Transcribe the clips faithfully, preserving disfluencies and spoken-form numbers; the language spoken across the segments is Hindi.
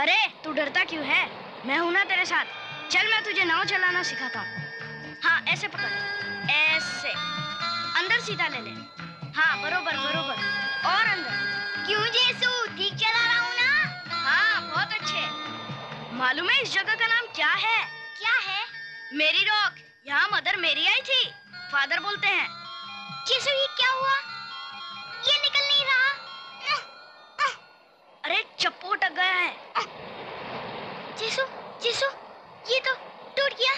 अरे तू डरता क्यों है? मैं हूं ना तेरे साथ। चल मैं तुझे नाव चलाना सिखाता हूँ। हाँ ऐसे पकड़, ऐसे अंदर सीधा ले ले। हाँ बरोबर बरोबर, और अंदर। क्यों जेसु, ठीक चला रहा हूँ ना? हाँ बहुत अच्छे। मालूम है इस जगह का नाम क्या है? क्या है? मेरी रॉक। यहाँ मदर मेरी आई थी, फादर बोलते हैं। जेसु ये क्या हुआ? ये निकल नहीं रहा। अरे चप्पू अटक गया है। जेसु जेसु ये तो टूट गया।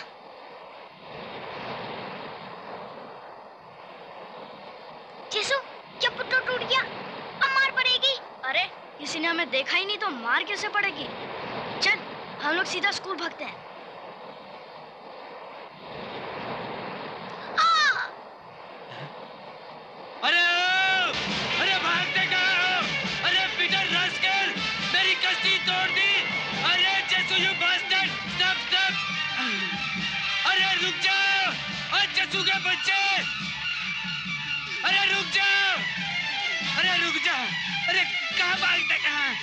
जेसु चप्पू तो टूट गया, अब मार पड़ेगी। अरे किसी ने हमें देखा ही नहीं तो मार कैसे पड़ेगी? चल हम लोग सीधा स्कूल भागते हैं। अरे अरे भागते कहाँ हो? अरे पीटर रास्कल, मेरी कश्ती तोड़ दी। अरे Jesu you bastard, stop stop. अरे रुक जाओ, अरे जेसु के बच्चे, अरे रुक जाओ, अरे रुक जाओ। अरे कहाँ भागते कहाँ?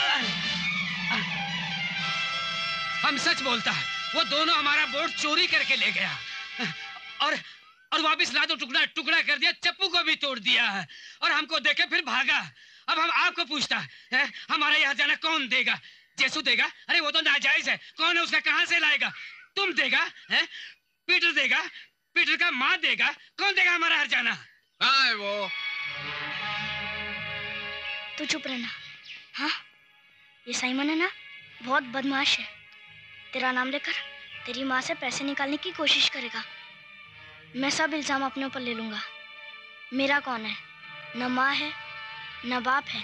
हम सच बोलता है, वो दोनों हमारा बोट चोरी करके ले गया और और वापस ला दो टुकड़ा टुकड़ा कर दिया, चप्पू को भी तोड़ दिया है और हमको देखे फिर भागा। अब हम आपको पूछता है, हमारा यहाँ जाना कौन देगा? जेसु देगा? अरे वो तो नाजायज है, कौन है उसका, कहाँ से लाएगा? तुम देगा? है? पीटर देगा? पीटर का माँ देगा? कौन देगा हमारा हर जाना? कहाँ है वो? तू चुप रहना। हाँ ये साइमन है ना, बहुत बदमाश है। तेरा नाम लेकर तेरी माँ से पैसे निकालने की कोशिश करेगा। मैं सब इल्जाम अपने ऊपर ले लूंगा। मेरा कौन है? न माँ है न बाप है।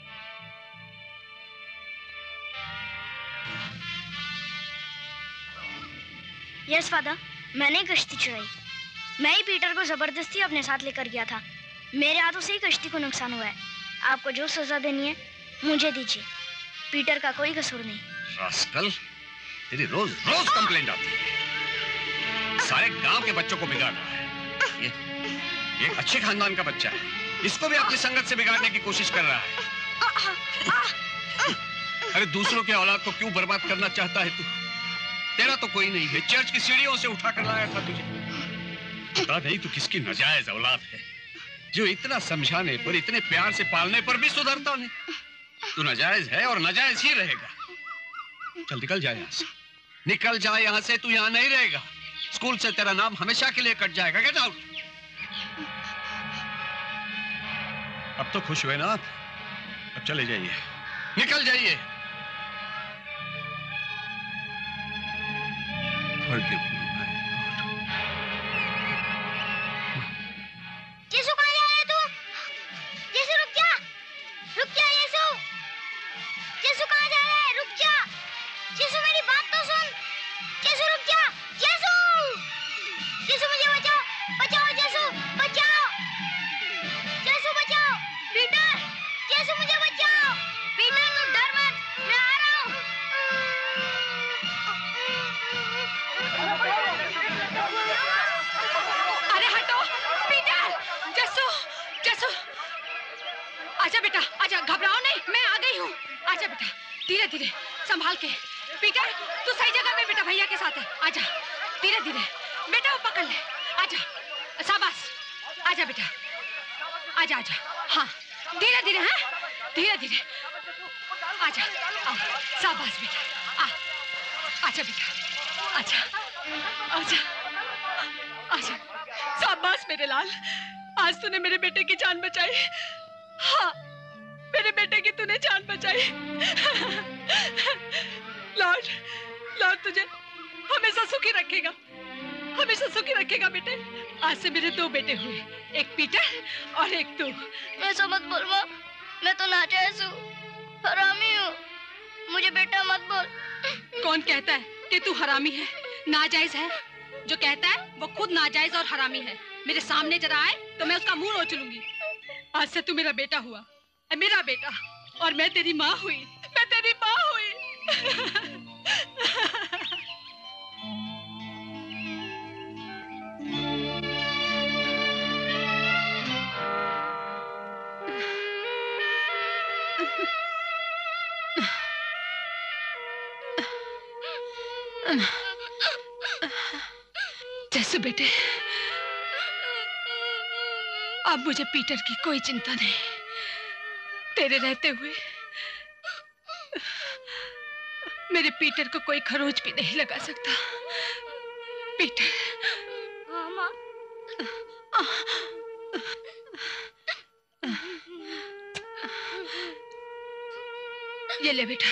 यस फादर, मैंने कश्ती चुराई। मैं ही पीटर को जबरदस्ती अपने साथ लेकर गया था। मेरे हाथों से ही कश्ती को नुकसान हुआ है। आपको जो सजा देनी है मुझे दीजिए, पीटर का कोई कसूर नहीं। रास्कल, तेरी रोज रोज कंप्लेंट आती है। सारे गांव के बच्चों को बिगाड़ रहा है। ये, ये एक अच्छे खानदान का बच्चा है, इसको भी अपनी संगत से बिगाड़ने की कोशिश कर रहा है। अरे दूसरों के औलाद को क्यों बर्बाद करना चाहता है तू? तेरा तो कोई नहीं है, चर्च की सीढ़ियों से उठा कर लाया था तुझे। पता नहीं तू किसकी नाजायज औलाद है, जो इतना समझाने पर, इतने प्यार से पालने पर भी सुधरता नहीं। तू नाजायज है और नाजायज ही रहेगा। चल निकल जाए यहाँ से, निकल जाए यहाँ से। तू यहाँ नहीं रहेगा, स्कूल से तेरा नाम हमेशा के लिए कट जाएगा। Get out. अब तो खुश हुए ना आप? अब चले जाइए, निकल जाइए। जेसु कहाँ जा रहा है तू? जेसु रुक जा, रुक जा जेसु। जेसु कहाँ जा रहा है? रुक जा जेसु, मेरी बात तो सुन। जेसु रुक जा, जेसु। जेसु मुझे बचाओ, बचाओ जेसु, बचाओ जेसु, बचाओ। पीटर, जेसु मुझे बचाओ। पीटर तू डर मत, मैं आ रहा हूँ। अरे हटो पीटर। जेसु, जेसु आजा बेटा, आजा, घबराओ नहीं, मैं आ गई हूँ। आजा बेटा, धीरे धीरे संभाल के। पीटर तू सही जगह में बेटा, भैया के साथ है। आजा धीरे धीरे बेटा, वो पकड़ ले। आजा, शाबाश, आजा बेटा, आजा आजा। हाँ धीरे धीरे, हाँ धीरे धीरे, आजा, आ, शाबाश बेटा, आ, आजा बेटा, आजा आजा आजा। शाबाश मेरे लाल, आज तूने मेरे बेटे की जान बचाई। हाँ मेरे बेटे की तूने जान बचाई। लॉर्ड, लॉर्ड तुझे हमेशा सुखी रखेगा, हमेशा सुखी रखेगा बेटे। आज से मेरे दो बेटे हुए, एक पीटर और एक तू। ऐसा मत बोल माँ, मैं तो नाजायज हूँ, हरामी हूँ, मुझे बेटा मत बोल। कौन कहता है कि तू हरामी है, नाजायज है? जो कहता है वो खुद नाजायज और हरामी है। मेरे सामने जरा आए तो मैं उसका मुंह नोच लूंगी। आज से तू मेरा बेटा हुआ, मेरा बेटा, और मैं तेरी माँ हुई, मैं तेरी माँ हुई। जैसू बेटे, अब मुझे पीटर की कोई चिंता नहीं। तेरे रहते हुए मेरे पीटर को कोई खरोच भी नहीं लगा सकता। पीटर। हाँ माँ। ये ले बेटा,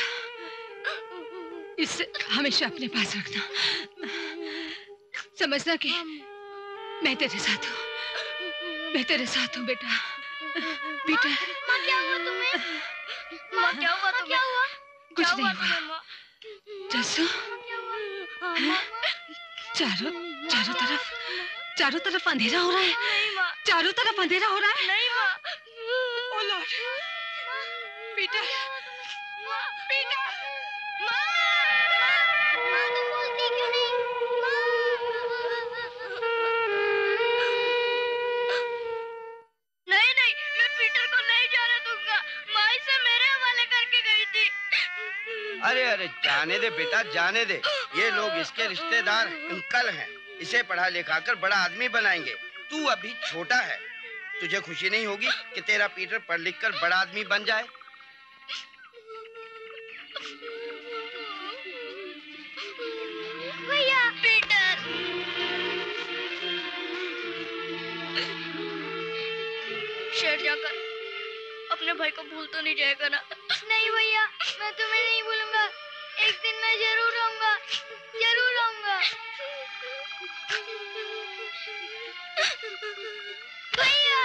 इसे हमेशा अपने पास रखना। समझना कि मैं तेरे साथ हूँ, मैं तेरे साथ हूँ बेटा। पीटर। माँ क्या हुआ तुम्हें? माँ क्या हुआ तुम्हें? क्या हुआ? कुछ नहीं हुआ। जैसू, चारों चारों तरफ चारों तरफ अंधेरा हो रहा है। नहीं माँ। चारों तरफ अंधेरा हो रहा है। नहीं माँ। ओ लॉर्ड, पीटर, पीटर, माँ, माँ तुम बोलती क्यों नहीं? माँ। नहीं नहीं, मैं पीटर को नहीं जाने दूंगा। माँ इसे मेरे हवाले करके गई थी। अरे अरे जाने दे बेटा, जाने दे। ये लोग इसके रिश्तेदार अंकल हैं। इसे पढ़ा लिखा कर बड़ा आदमी बनाएंगे। तू अभी छोटा है। तुझे खुशी नहीं होगी कि तेरा पीटर पढ़ लिख कर बड़ा आदमी बन जाए? भैया पीटर। शेर जाकर अपने भाई को भूल तो नहीं जाएगा ना? नहीं भैया, मैं तुम्हें नहीं भूलूंगा। एक दिन मैं जरूर आऊंगा, जरूर आऊंगा। भैया।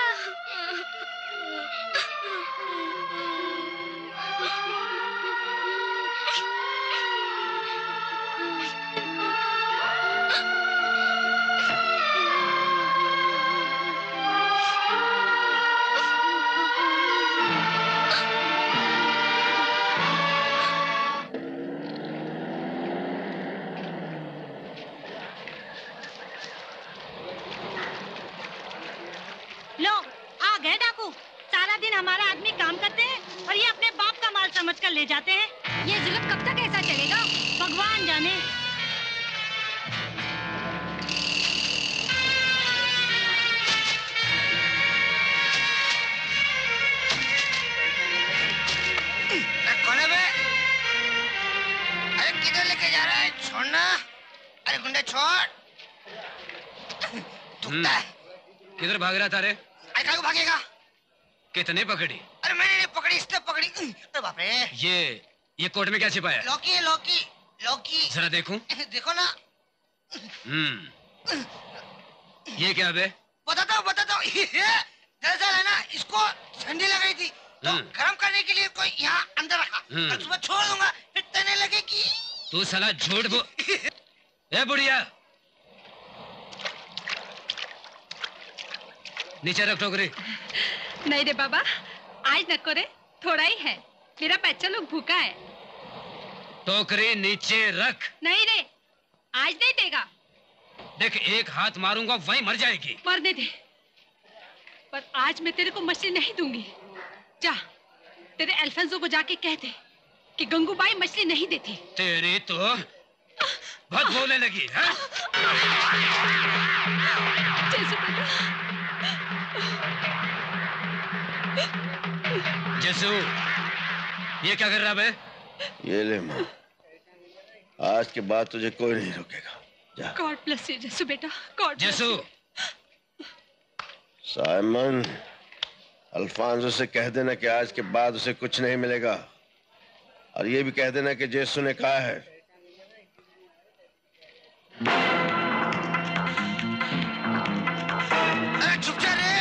हमारा आदमी काम करते हैं और ये अपने बाप का माल समझकर ले जाते हैं। ये जुल्म कब तक ऐसा चलेगा? भगवान जाने। कौन है बे? अरे किधर लेके जा रहा है? छोड़ना। अरे गुंडे छोड़। दुखता है। किधर भाग रहा था रे? अरे कहाँ भागेगा? कितने पकड़ी? अरे मैंने नहीं पकड़ी, इसने पकड़ी। अरे बाप रे। ये ये कोट में क्या छिपाया? लौकी है, लौकी, लौकी। जरा देखूं। देखो ना। हम्म। ये क्या बे? बताता हूँ, बताता हूँ। दरअसल है ना, इसको ठंडी लग रही थी तो गर्म करने के लिए कोई यहाँ अंदर रखा। कल सुबह छोड़ दूंगा, फिर तने लगेगी। तू साला झूठ बोल। ए बुढ़िया, नीचे रख टोकरी। नहीं रे बाबा, आज न करे, थोड़ा ही है। मेरा बच्चा लोग भूखा है। टोकरी नीचे रख। नहीं रे, आज नहीं देगा। देख, एक हाथ मारूंगा वहीं मर जाएगी। मरने दे, पर आज मैं तेरे को मछली नहीं दूंगी। जा, तेरे अल्फोंसो को जाके कह दे कि गंगूबाई मछली नहीं देती। तेरी तो बहुत बोलने लगी है। जेसु बेटा। जेसु, ये क्या कर रहा है? ये ले माँ, आज के बाद तुझे कोई नहीं रोकेगा। जा। गॉड ब्लेस यू जेसु बेटा, God bless Jesu. You. Simon, Alfonso से कह देना कि आज के बाद उसे कुछ नहीं मिलेगा, और ये भी कह देना कि जेसु ने कहा है। अरे चुप जा रे।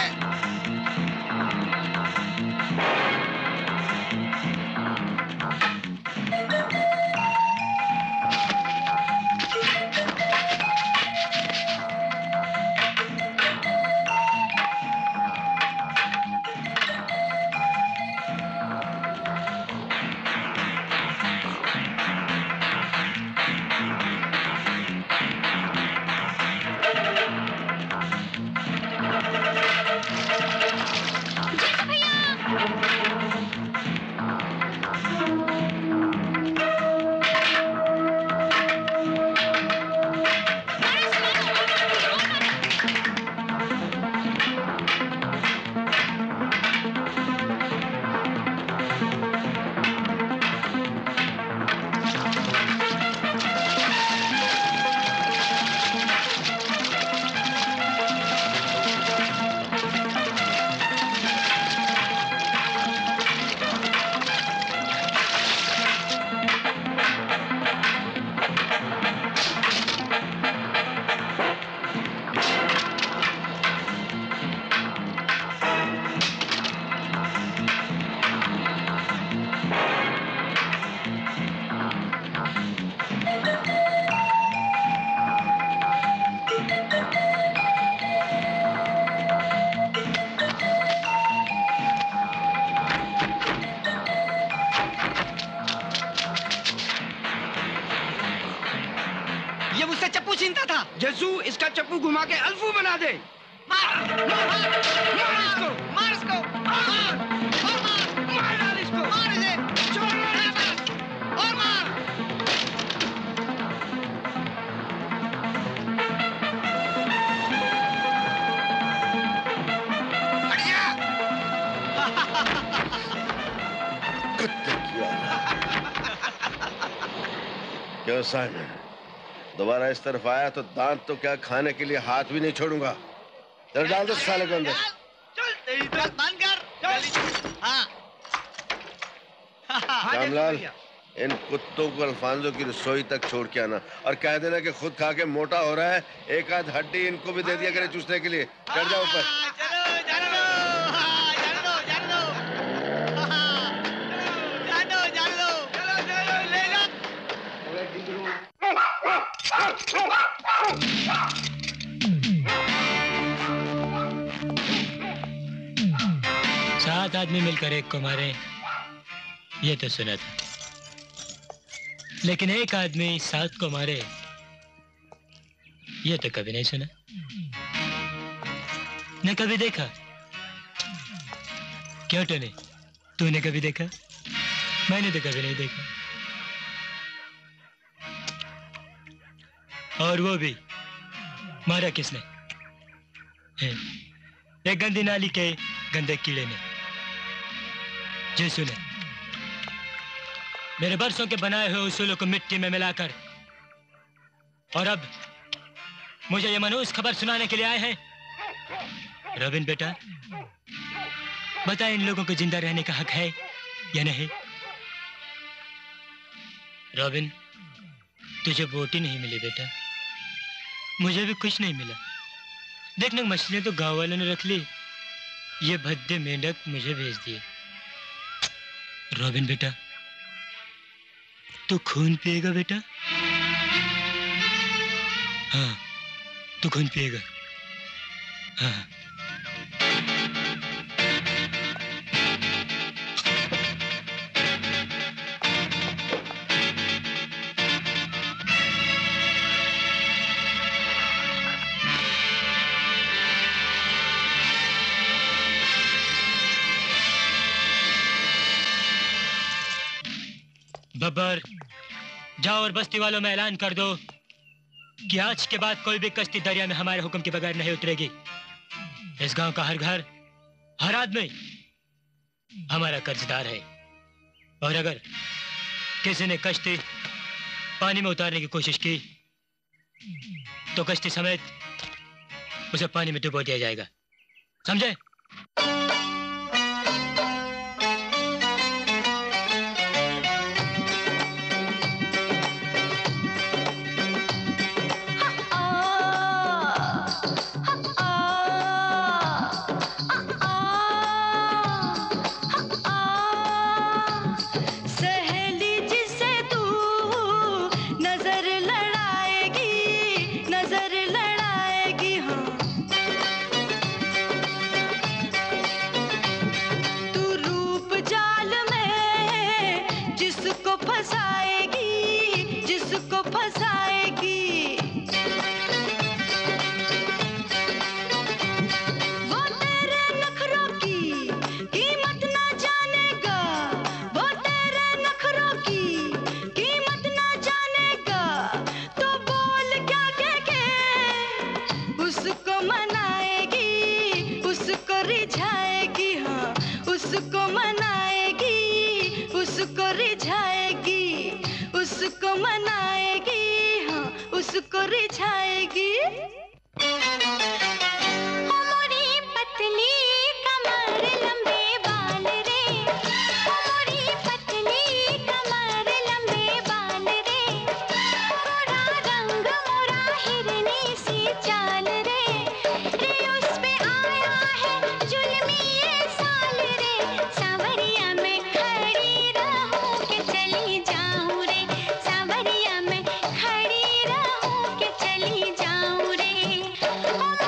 ये मुझसे चप्पू छीनता था। जेसू, इसका चप्पू घुमा के अल्फू बना दे। मार, मार, मार इसको, मार इसको, मार, और मार, मार डाल इसको, मार इसे, छोड़ बस, और मार। बढ़िया। कुत्ते की औलाद। क्यों साइमन, दोबारा इस तरफ आया तो दांत तो क्या खाने के लिए हाथ भी नहीं छोड़ूंगा। चल डाल दो साले को अंदर। चल तेरी तो बंद कर। हाँ। रामलाल, इन कुत्तों को अल्फांसो की रसोई तक छोड़ के आना और कह देना कि खुद खा के मोटा हो रहा है, एक आध हड्डी इनको भी दे दिया करे चूसने के लिए। चढ़ जाओ ऊपर। चलो जाने दो, जाने दो, जाने दो, जाने दो, जाने दो, चलो चलो ले लो। सात आदमी मिलकर एक को मारे, ये तो सुना था, लेकिन एक आदमी सात को मारे, ये तो कभी नहीं सुना, न कभी देखा। क्यों टोनी, तूने कभी देखा? मैंने तो कभी नहीं देखा। और वो भी मारा किसने? है, एक गंदी नाली के गंदे कीड़े ने, जेसु ने। मेरे बरसों के बनाए हुए उसूलों को मिट्टी में मिलाकर, और अब मुझे ये मनहूस खबर सुनाने के लिए आए हैं। रॉबिन बेटा, बता, इन लोगों को जिंदा रहने का हक है या नहीं? रॉबिन, तुझे बोटी नहीं मिली बेटा, मुझे भी कुछ नहीं मिला। देखना, मछलियां तो गांव वालों ने रख ली, ये भद्दे मेंढक मुझे भेज दिए। रॉबिन बेटा, तू खून पिएगा बेटा? हाँ, तू खून पिएगा। हाँ। बब्बर, जाओ और बस्ती वालों में ऐलान कर दो कि आज के बाद कोई भी कश्ती दरिया में हमारे हुक्म के बगैर नहीं उतरेगी। इस गांव का हर घर, हर आदमी हमारा कर्जदार है, और अगर किसी ने कश्ती पानी में उतारने की कोशिश की तो कश्ती समेत उसे पानी में डुबो दिया जाएगा, समझे? उसको रिझाएगी। हमारी पतली कमर लंबे बाल रे, हमारी पतली कमर लंबे बाल रे, गोरा रंग मोरा हिरनी सी चाल रे, रे उस पे आया है जुल्मी ये साल रे, सांवरिया में खड़ी रहूं के चली जाऊं रे, सांवरिया में खड़ी रहूं के चली जाऊं रे।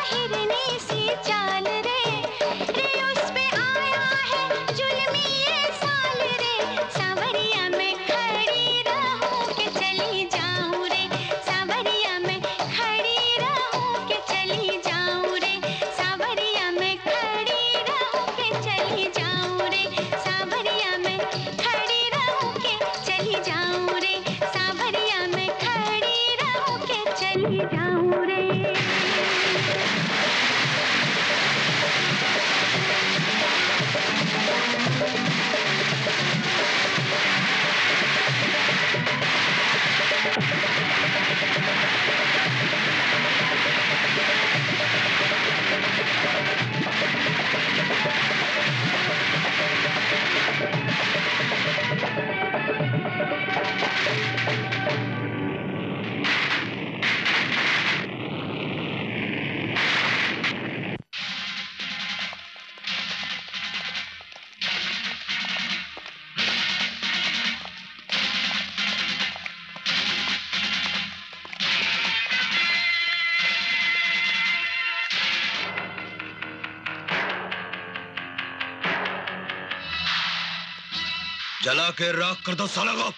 हिरनी सी चाल रे, रे उस पे आया है जुल्मी ये साल रे, सांवरिया मैं खड़ी रहूं के चली जाऊं रे, सांवरिया मैं खड़ी रहूं के चली जाऊं रे, सांवरिया मैं खड़ी रहूं के चली जाऊं रे, सांवरिया मैं खड़ी रहूं के चली जाऊं रे, सांवरिया मैं खड़ी रहूं के चली जाऊं रे। जला के राख कर दो साला को।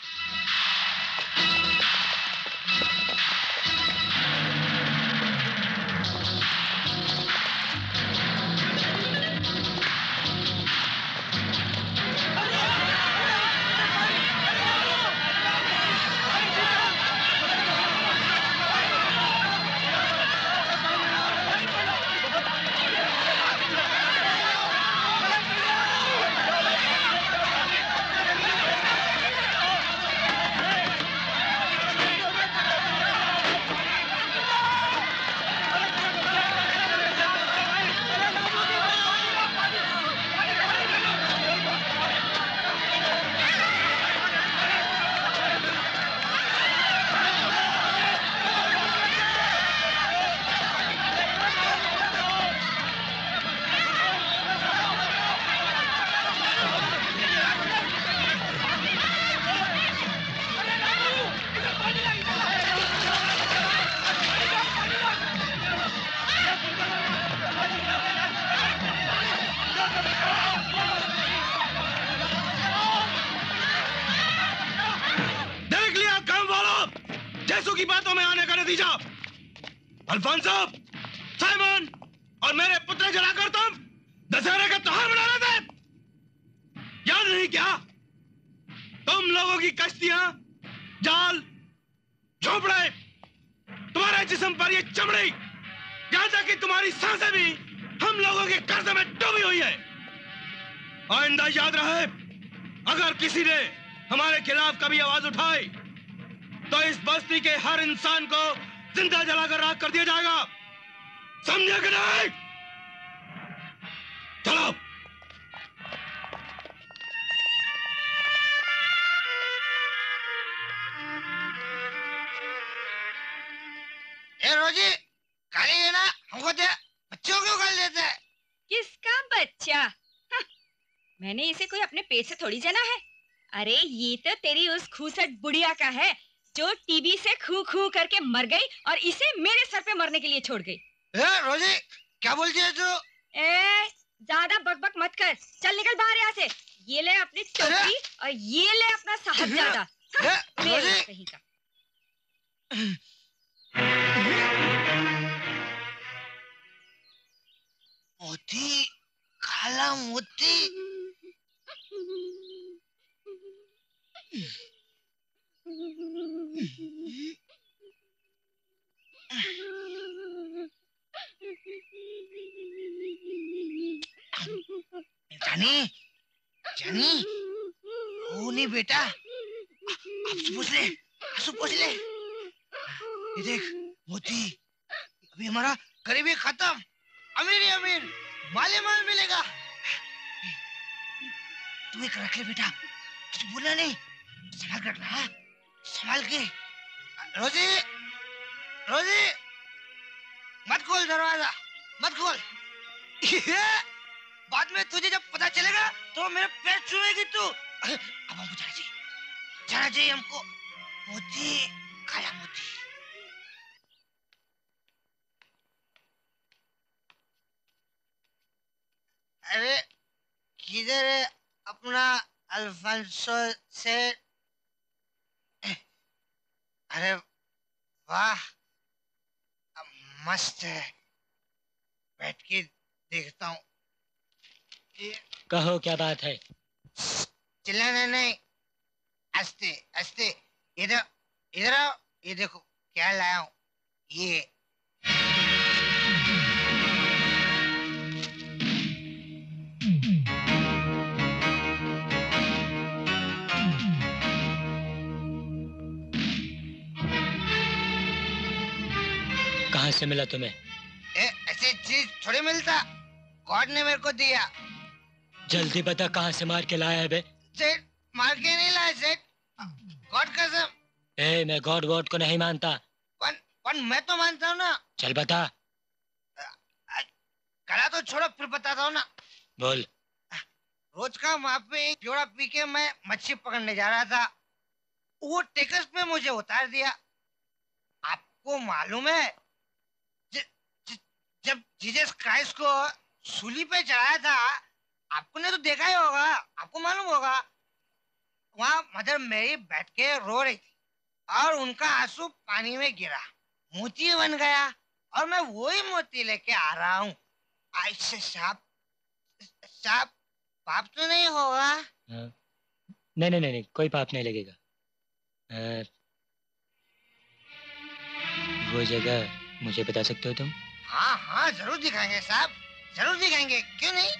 जेसु की बातों में आने का नतीजा अल्फोंसो, साइमन और मेरे पुत्र जलाकर तुम दशहरे का त्योहार मना रहे थे। याद नहीं क्या? तुम लोगों की कश्तियां, जाल, झोपड़े, तुम्हारे जिस्म पर ये चमड़ी, यहां तक कि तुम्हारी सांसें भी हम लोगों के कर्ज में डूबी हुई है। आइंदा याद रहे, अगर किसी ने हमारे खिलाफ कभी आवाज उठाई तो इस बस्ती के हर इंसान को जिंदा जलाकर राख कर दिया जाएगा। समझे कि नहीं? चलो। ए रोजी, खाली है ना? हमको दे। बच्चों क्यों कर लेते हैं? किसका बच्चा? हाँ, मैंने इसे कोई अपने पेट से थोड़ी जना है। अरे ये तो तेरी उस खूसट बुढ़िया का है जो टीबी से खू खू करके मर गई और इसे मेरे सर पे मरने के लिए छोड़ गई। ए रोजी, क्या बोलती है तू? ए, ज्यादा बकबक मत कर, चल निकल बाहर यहाँ से। ये ले अपनी टोपी और ये ले अपना साहबजादा। हाँ, मेरे कहीं का। मोती, काला मोती। जानी, जानी, वो नहीं बेटा, आपसे पूछ ले, आपसे पूछ ले। ये देख, मोती, अभी हमारा गरीबी खत्म, अमीर ही अमीर, माले माल मिलेगा। तू एक रख ले बेटा, कुछ बोलना नहीं, संभाल कर रखना है, संभाल के। रोजी, रोजी, मत खोल दरवाजा, मत खोल। बाद में तुझे जब पता चलेगा तो मेरे पैर छूएगी तू। अब हमको जाना चाहिए, जाना चाहिए हमको। मोती, काला मोती। अरे किधर है अपना अल्फांसो से? अरे वाह, मस्त है, बैठ के देखता हूँ। कहो क्या बात है? चिल्लाना नहीं, आस्ते आस्ते। इधर इधर आओ, ये देखो क्या लाया हूँ। ये कहाँ से मिला तुम्हें? ए, ऐसी चीज थोड़ी मिलता, गॉड ने मेरे को दिया। जल्दी बता कहाँ से मार के लाया है बे? सेठ मार के नहीं लाया सेठ, गॉड कसम। ए, मैं गॉड वॉड को नहीं मानता। पर, पर मैं तो मानता हूँ ना। चल बता। गला तो छोड़ो, फिर बताता हूँ ना। बोल। रोज का वहाँ पे एक जोड़ा पी के मैं मच्छी पकड़ने जा रहा था, वो टेकस पे मुझे उतार दिया। आपको मालूम है ज, ज, जब जीसस क्राइस्ट को सूली पे चढ़ाया था, आपको ने तो देखा ही होगा, आपको मालूम होगा, वहाँ मदर मेरी बैठ के रो रही थी और उनका आंसू पानी में गिरा, मोती बन गया और मैं वही मोती लेके आ रहा हूँ। ऐसे साहब साहब पाप तो नहीं होगा? नहीं नहीं नहीं, कोई पाप नहीं लगेगा। आ, वो जगह मुझे बता सकते हो तुम? हाँ हाँ जरूर दिखाएंगे साहब, जरूर दिखाएंगे, क्यों नहीं।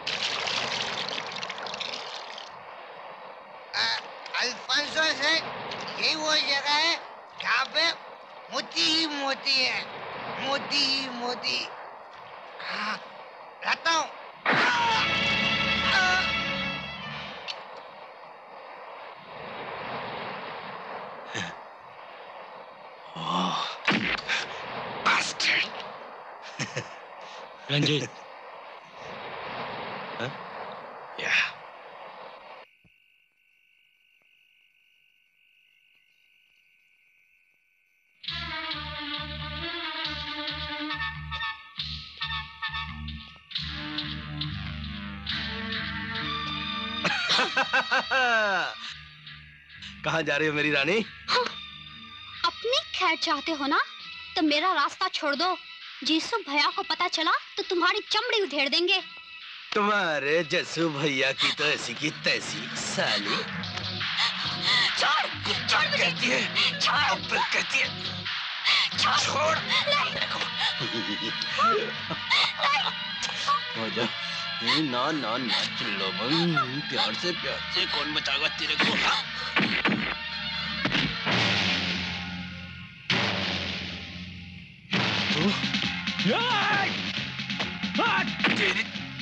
अल्फांसो से यही वो जगह है जहाँ पे मोती ही मोती है, मोती ही मोती। हाँ लाता हूँ। रंजीत। हाँ? या। कहाँ जा रही हो मेरी रानी? हाँ, अपनी खैर चाहते हो ना तो मेरा रास्ता छोड़ दो। जीसू भैया को पता चला तो तुम्हारी चमड़ी उधेड़ देंगे। तुम्हारे जसू भैया की तो ऐसी की तैसी साली। छोड़, छोड़ मुझे। कहती है, छोड़, कहती है, छोड़, छोड़। नहीं, जा। ना ना ना चिल्लो बम, प्यार से प्यार से कौन बचाएगा तेरे को? तेरी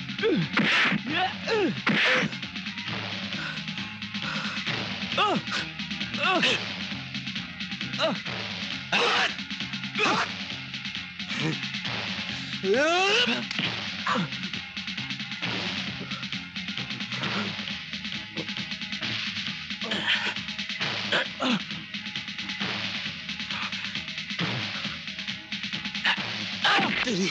तेरी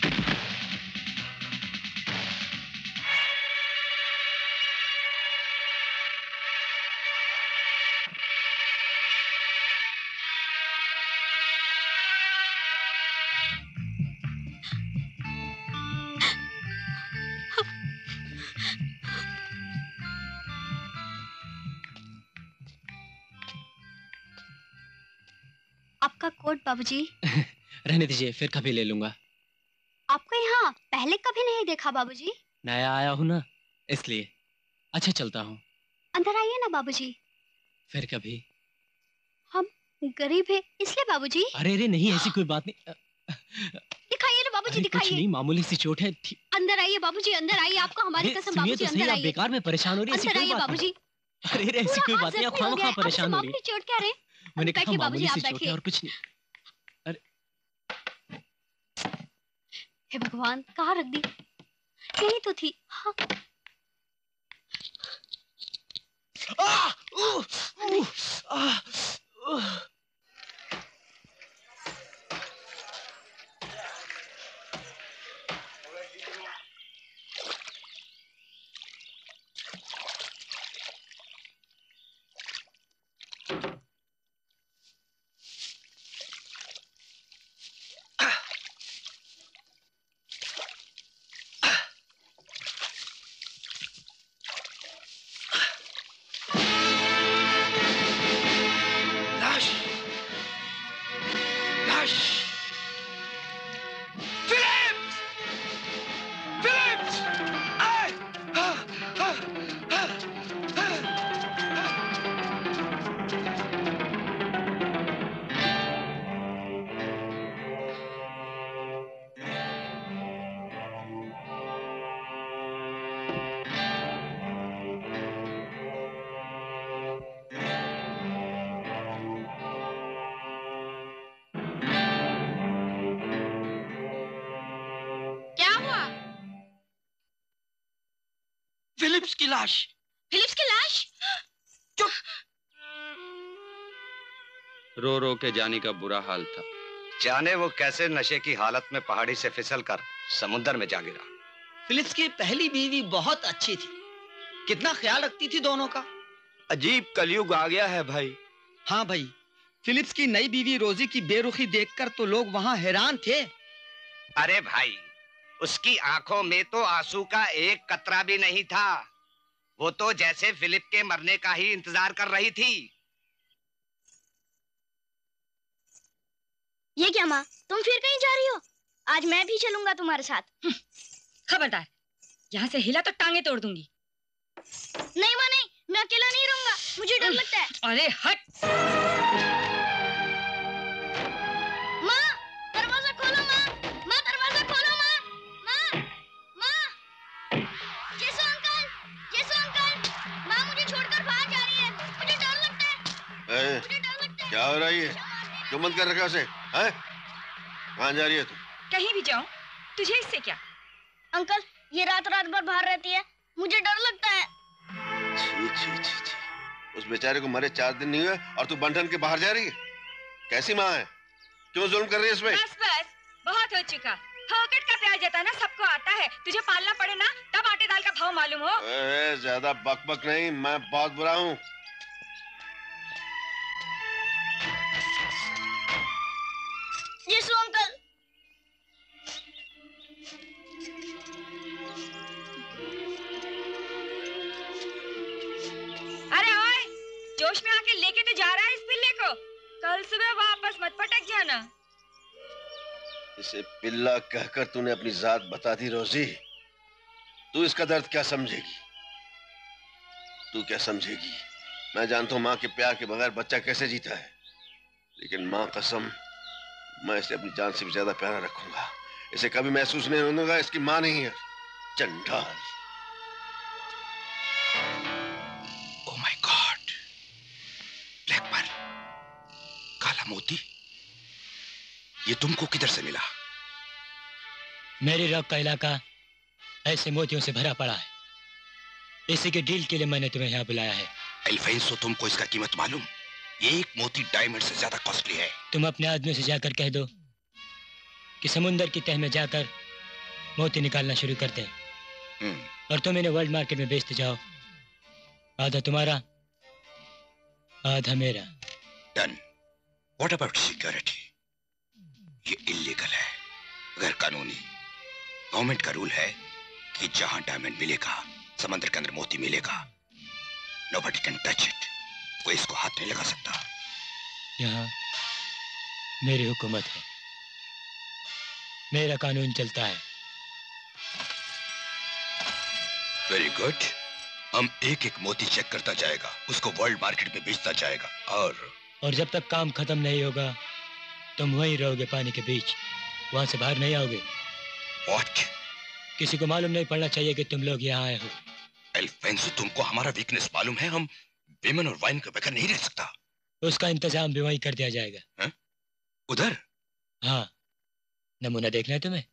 आपका कोट बाबूजी। रहने दीजिए, फिर कभी ले लूंगा। आपको यहाँ पहले कभी नहीं देखा बाबूजी। नया आया हूँ ना, इसलिए। अच्छा चलता हूँ। अंदर आइए ना बाबूजी। फिर कभी। हम गरीब हैं इसलिए बाबूजी। अरे अरे नहीं, ऐसी कोई बात नहीं। दिखाइए ना बाबूजी, दिखाइए। कुछ नहीं, मामूली सी चोट है। अंदर आइए बाबूजी, अंदर आइए, आपको हमारी कसम बाबूजी, तो अंदर आइए। बेकार में परेशान हो रही है, ऐसी कोई बात नहीं। अरे अरे ऐसी कोई बात नहीं, आप खामखा परेशान हो रही है। चोट क्या रे? मैंने कहा मामूली सी चोट है और कुछ नहीं। अरे हे भगवान, कहाँ रख दी? यही तो थी। हाँ। आ, उ, उ, आ, उ। फिलिप्स की लाश। फिलिप्स की लाश? चुप। रो रो के जानी का बुरा हाल था। जाने वो कैसे नशे की हालत में पहाड़ी से फिसल कर समुद्र में जा गिरा। फिलिप्स की पहली बीवी बहुत अच्छी थी, कितना ख्याल रखती थी दोनों का। अजीब कलयुग आ गया है भाई। हाँ भाई, फिलिप्स की नई बीवी रोजी की बेरुखी देखकर तो लोग वहाँ हैरान थे। अरे भाई, उसकी आंखों में तो आंसू का एक कतरा भी नहीं था। वो तो जैसे फिलिप के मरने का ही इंतजार कर रही थी। ये क्या माँ, तुम फिर कहीं जा रही हो? आज मैं भी चलूंगा तुम्हारे साथ। खबरदार, यहाँ से हिला तो टांगे तोड़ दूंगी। नहीं माँ नहीं, मैं अकेला नहीं रहूंगा, मुझे डर लगता है। अरे हट। माँ, दरवाजा खोलो माँ, माँ दरवाजा खोलो माँ, माँ, माँ, जेसु अंकल, जेसु अंकल, माँ मुझे छोड़कर बाहर जा रही है, मुझे डर लगता है। ए, मुझे डर लगता है। क्या हो रहा है ये? क्यों बंद कर रखा उसे? हैं? कहाँ जा रही है तू? कहीं भी जाऊं, तुझे इससे क्या? अंकल, ये रात रात भर बाहर रहती है, मुझे डर लगता है। छी छी छी छी, उस बेचारे को मरे चार दिन नहीं हुए और तू बंधन के बाहर जा रही है? कैसी माँ है? क्यों जुल्म कर रही है इसमें? बस बस, बहुत हो चुका। फोकट का प्यार जताना सबको आता है, तुझे पालना पड़े ना, तब आटे दाल का भाव मालूम हो। ए, ज्यादा बक बक नहीं, मैं बहुत बुरा हूँ। जेसु अंकल, अरे ओए, जोश में आके लेके तो जा रहा है इस पिल्ले को, कल सुबह वापस मत पटक जाना। इसे पिल्ला कहकर तूने अपनी जात बता दी रोजी। तू इसका दर्द क्या समझेगी? तू क्या समझेगी? मैं जानता हूं माँ के प्यार के बगैर बच्चा कैसे जीता है, लेकिन माँ कसम, मैं इसे अपनी जान से भी ज्यादा प्यारा रखूंगा। इसे कभी महसूस नहीं होने दूंगा इसकी माँ नहीं है। चंडाल। Oh my God, black pearl, काला मोती, ये तुमको किधर से मिला? मेरी रॉक का इलाका ऐसे मोतियों से भरा पड़ा है, इसी के डील के लिए मैंने तुम्हें यहाँ बुलाया है। अल्फोंसो, तुमको इसका कीमत मालूम? ये एक मोती डायमंड से ज्यादा कॉस्टली है। तुम अपने आदमी से जाकर कह दो कि समुंदर की तह में जाकर मोती निकालना शुरू कर दें और तुम इन्हें वर्ल्ड मार्केट में बेचते जाओ। आधा तुम्हारा, आधा मेरा। डन। What about security? ये इलीगल है, गैर कानूनी। गवर्नमेंट का रूल है कि जहां डायमंड मिलेगा, समंदर के अंदर मोती मिलेगा, नोबडी कैन टच इट। कोई इसको हाथ नहीं लगा सकता। यहाँ मेरी हुकूमत है, मेरा कानून चलता है। Very good. हम एक एक मोती चेक करता जाएगा, उसको वर्ल्ड मार्केट में बेचता जाएगा, और और जब तक काम खत्म नहीं होगा तुम वहीं रहोगे, पानी के बीच, वहां से बाहर नहीं आओगे। What? किसी को मालूम नहीं पड़ना चाहिए कि तुम लोग यहाँ आए हो। अल्फोंसो, तुमको हमारा वीकनेस मालूम है, हम विमेन और वाइन के बगैर नहीं रह सकता। उसका इंतजाम भी वहीं कर दिया जाएगा। है? उधर? हाँ, नमूना देखना है तुम्हें?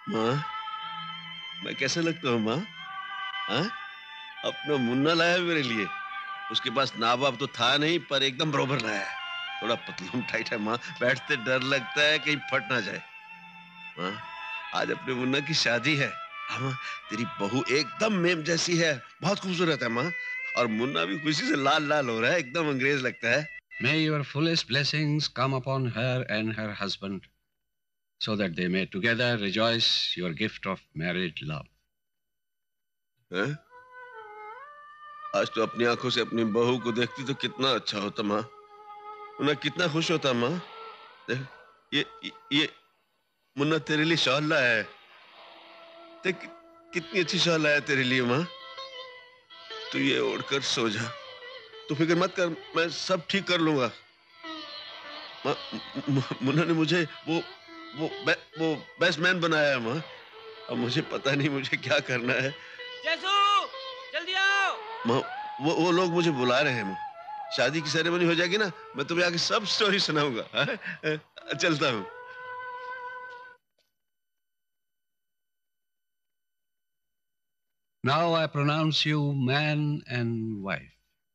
माँ, मैं कैसे लगता हूँ माँ? हाँ? अपना मुन्ना लाया मेरे लिए। उसके पास नाँ बाप तो था नहीं, पर एकदम बरोबर लाया है। थोड़ा पतलून टाइट है माँ, बैठते डर लगता है कहीं फट ना जाए। माँ, आज अपने मुन्ना की शादी है। हाँ माँ, तेरी बहू एकदम मेम जैसी है, बहुत खूबसूरत है माँ। और मुन्ना भी खुशी से लाल लाल हो रहा है, एकदम अंग्रेज लगता है। May your fullest blessings come upon her and her husband, so that they may together rejoice your gift of married love. है? आज तो अपनी आंखों से अपनी बहू को देखती तो कितना अच्छा होता माँ। मुन्ना कितना खुश होता माँ। देख, ये ये मुन्ना तेरे लिए शॉल लाया है। देख कितनी अच्छी शॉल लाया तेरे लिए माँ। तू ये ओढ़कर सो जा, तू फिक्र मत कर, मैं सब ठीक कर लूंगा। माँ, मुन्ना ने मुझे वो वो बे, वो बेस्ट मैन बनाया है माँ। अब मुझे पता नहीं मुझे क्या करना है। जेसु, जल्दी आओ। माँ, वो वो लोग मुझे बुला रहे हैं माँ। शादी की सेरेमनी हो जाएगी ना, मैं तुम्हें आके सब स्टोरी सुनाऊंगा। चलता हूँ। Now I pronounce you man and wife.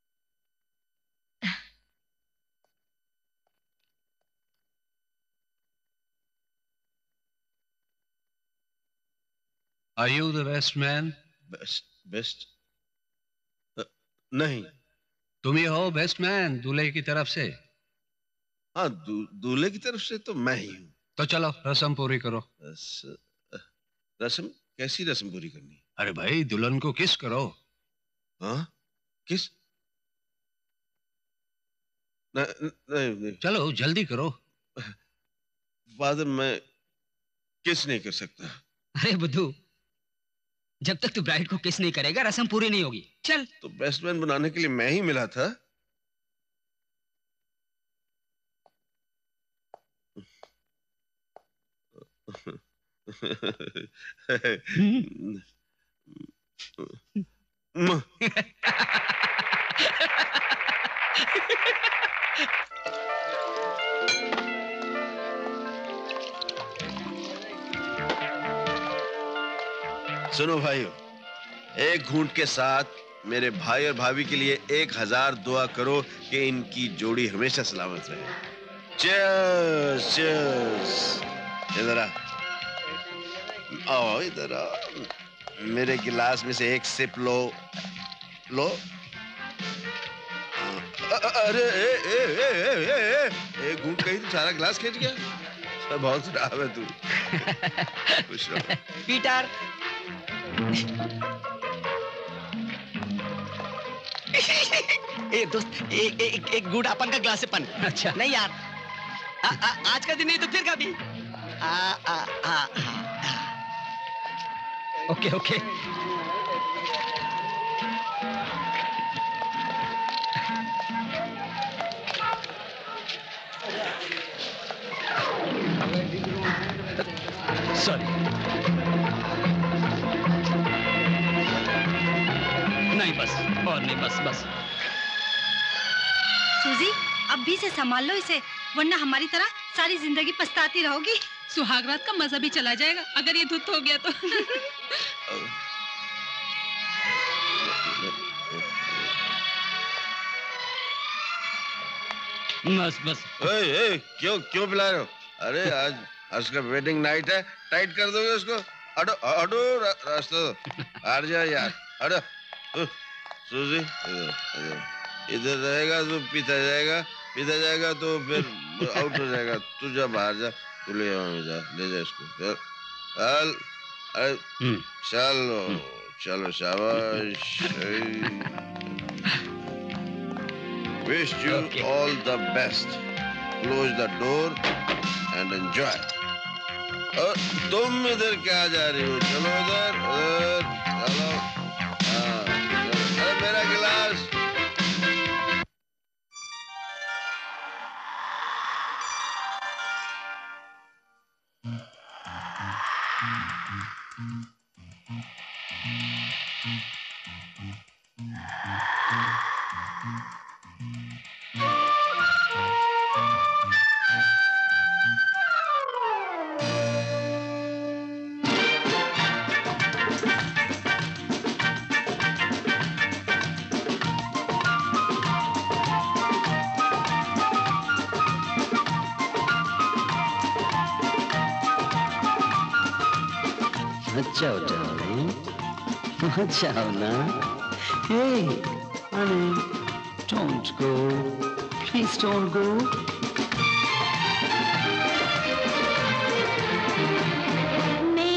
Are you the best man? Best, best? Uh, नहीं। तुम ही हो बेस्ट मैन दूल्हे की तरफ से। हाँ, दू, दूल्हे की तरफ से तो मैं ही हूँ। तो चलो रस्म पूरी करो। रस, रस्म? कैसी रस्म पूरी करनी? अरे भाई, दुल्हन को किस करो। हाँ? किस? नहीं, नहीं, नहीं। चलो जल्दी करो। फादर, मैं किस नहीं कर सकता। अरे बुद्धू, जब तक तू ब्राइड को किस नहीं करेगा रस्म पूरी नहीं होगी। चल। तो बेस्ट मैन बनाने के लिए मैं ही मिला था। सुनो भाइयों, एक घूंट के साथ मेरे भाई और भाभी के लिए एक हजार दुआ करो कि इनकी जोड़ी हमेशा सलामत रहे। Cheers, cheers. इधर आ, आओ इधर आ। मेरे गिलास में से एक सिप लो, लो। अरे ए ए ए ए ए एक घूंट कहीं तो सारा गिलास खींच गया। बहुत खराब है तू। खुश रहो। पीटर। ए दोस्त, एक एक एक गुड अपन का ग्लास से पन। अच्छा। नहीं यार, आ, आ, आज का दिन नहीं तो फिर कभी। आ आ आ आ। Okay okay. सॉरी। नहीं बस, और नहीं, बस बस। सूजी, अब भी से संभाल लो इसे, वरना हमारी तरह सारी जिंदगी पछताती रहोगी। सुहागरात का मजा भी चला जाएगा अगर ये धुत हो गया तो। बस बस। ए, ए, क्यों क्यों पिला रहे हो? अरे आज आज का वेडिंग नाइट है, टाइट कर दोगे उसको। हटो हटो, रास्ता हट जा यार, हटो। सूजी, इधर रहेगा तो पीता जाएगा, पीता जाएगा तो फिर आउट हो जाएगा। तू जा बाहर जा, तू ले में जा, ले जा इसको। चल, अरे चलो चलो, शाबाश। Wish you okay. all the best. Close the door and enjoy. और तुम इधर क्या जा रही हो? चलो उधर, उधर चलो। हाँ, अरे मेरा गिलास। जाओ डार्लिंग, जाओ ना। Hey, honey, don't go. Please don't go. मैं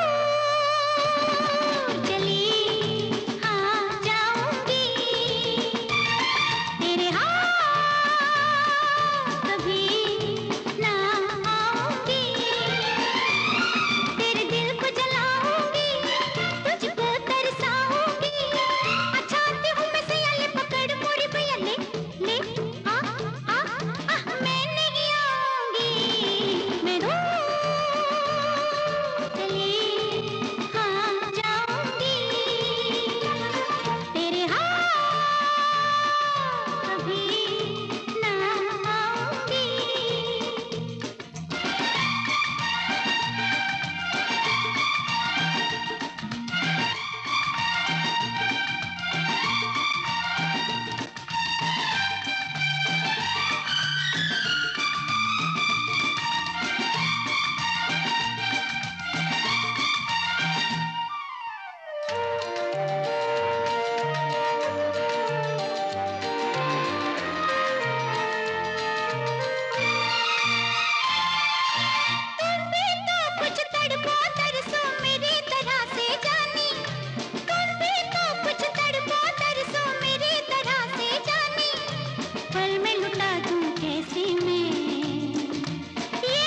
दूर चली हाँ जाऊंगी, तेरे हाथ कभी ना आऊंगी, तेरे दिल को जलाऊंगी, तुझको तरसाऊंगी, अच्छाती हूँ मैं सयाले पकड़ मोरी भैया ले ले आ आ आ मैं नहीं आऊंगी, मैं दूर चली हाँ जाऊंगी, तेरे हाथ कभी ना आऊंगी। तुम भी तो कुछ तड़पो तरसो मेरी तरह से जानी, तुम भी तो कुछ तड़पो तरसो मेरी तरह से जानी, पल में लुटा दूं कैसे मैं ये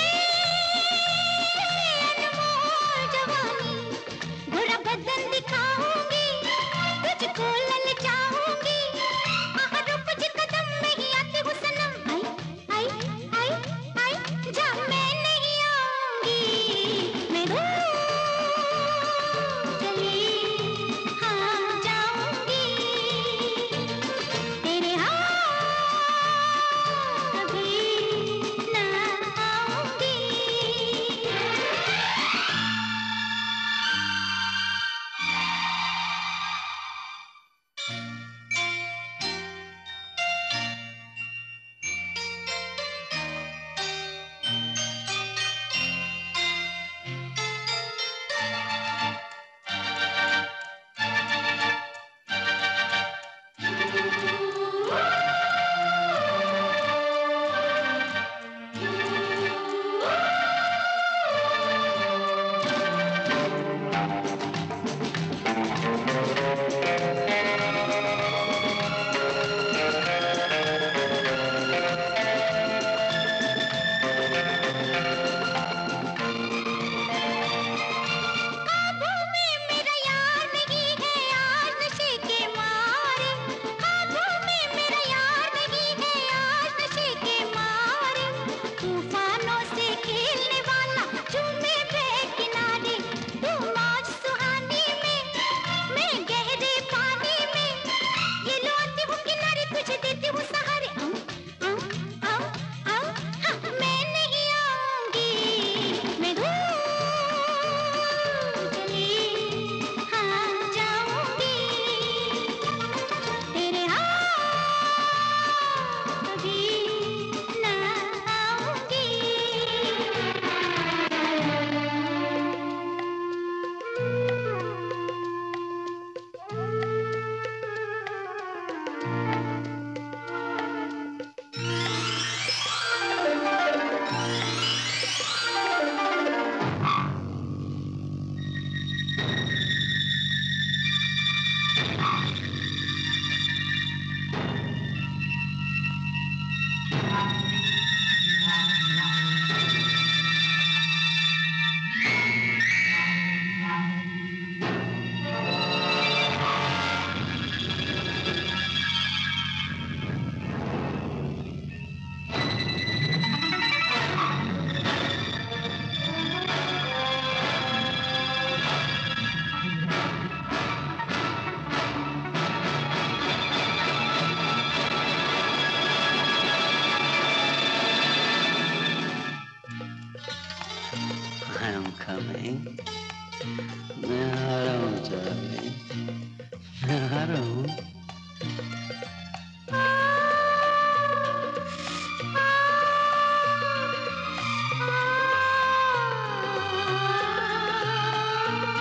अनमोल जवानी, बुरा बदन दिखाऊंगी, तुझको ललचाऊंगी, आह रुक जी कदम में ही आती हूँ सनम, आई आई आई आई जा मैं नहीं आऊंगी, मैं दूर चली हाँ जाऊंगी, तेरे हाथ कभी ना आऊंगी। काबू में मेरा यार नहीं है आज नशे के मारे, काबू में मेरा यार नहीं है आज नशे के मारे, तूफानों से खेलने वाला झूमे पे किनारे, तू मौज सुहानी में मैं गहरे पानी में, ये लौटी हूँ किनारे तुझे देती हूँ सहारे, आऊं आऊं आऊं आऊं हाँ मैं नहीं आऊंगी, मैं दूर चली हाँ जाऊंगी, तेरे हाथ कभी ना आऊंगी। I'm coming. मैं आ रहा हूँ डार्लिंग, मैं आ रहा हूँ। आ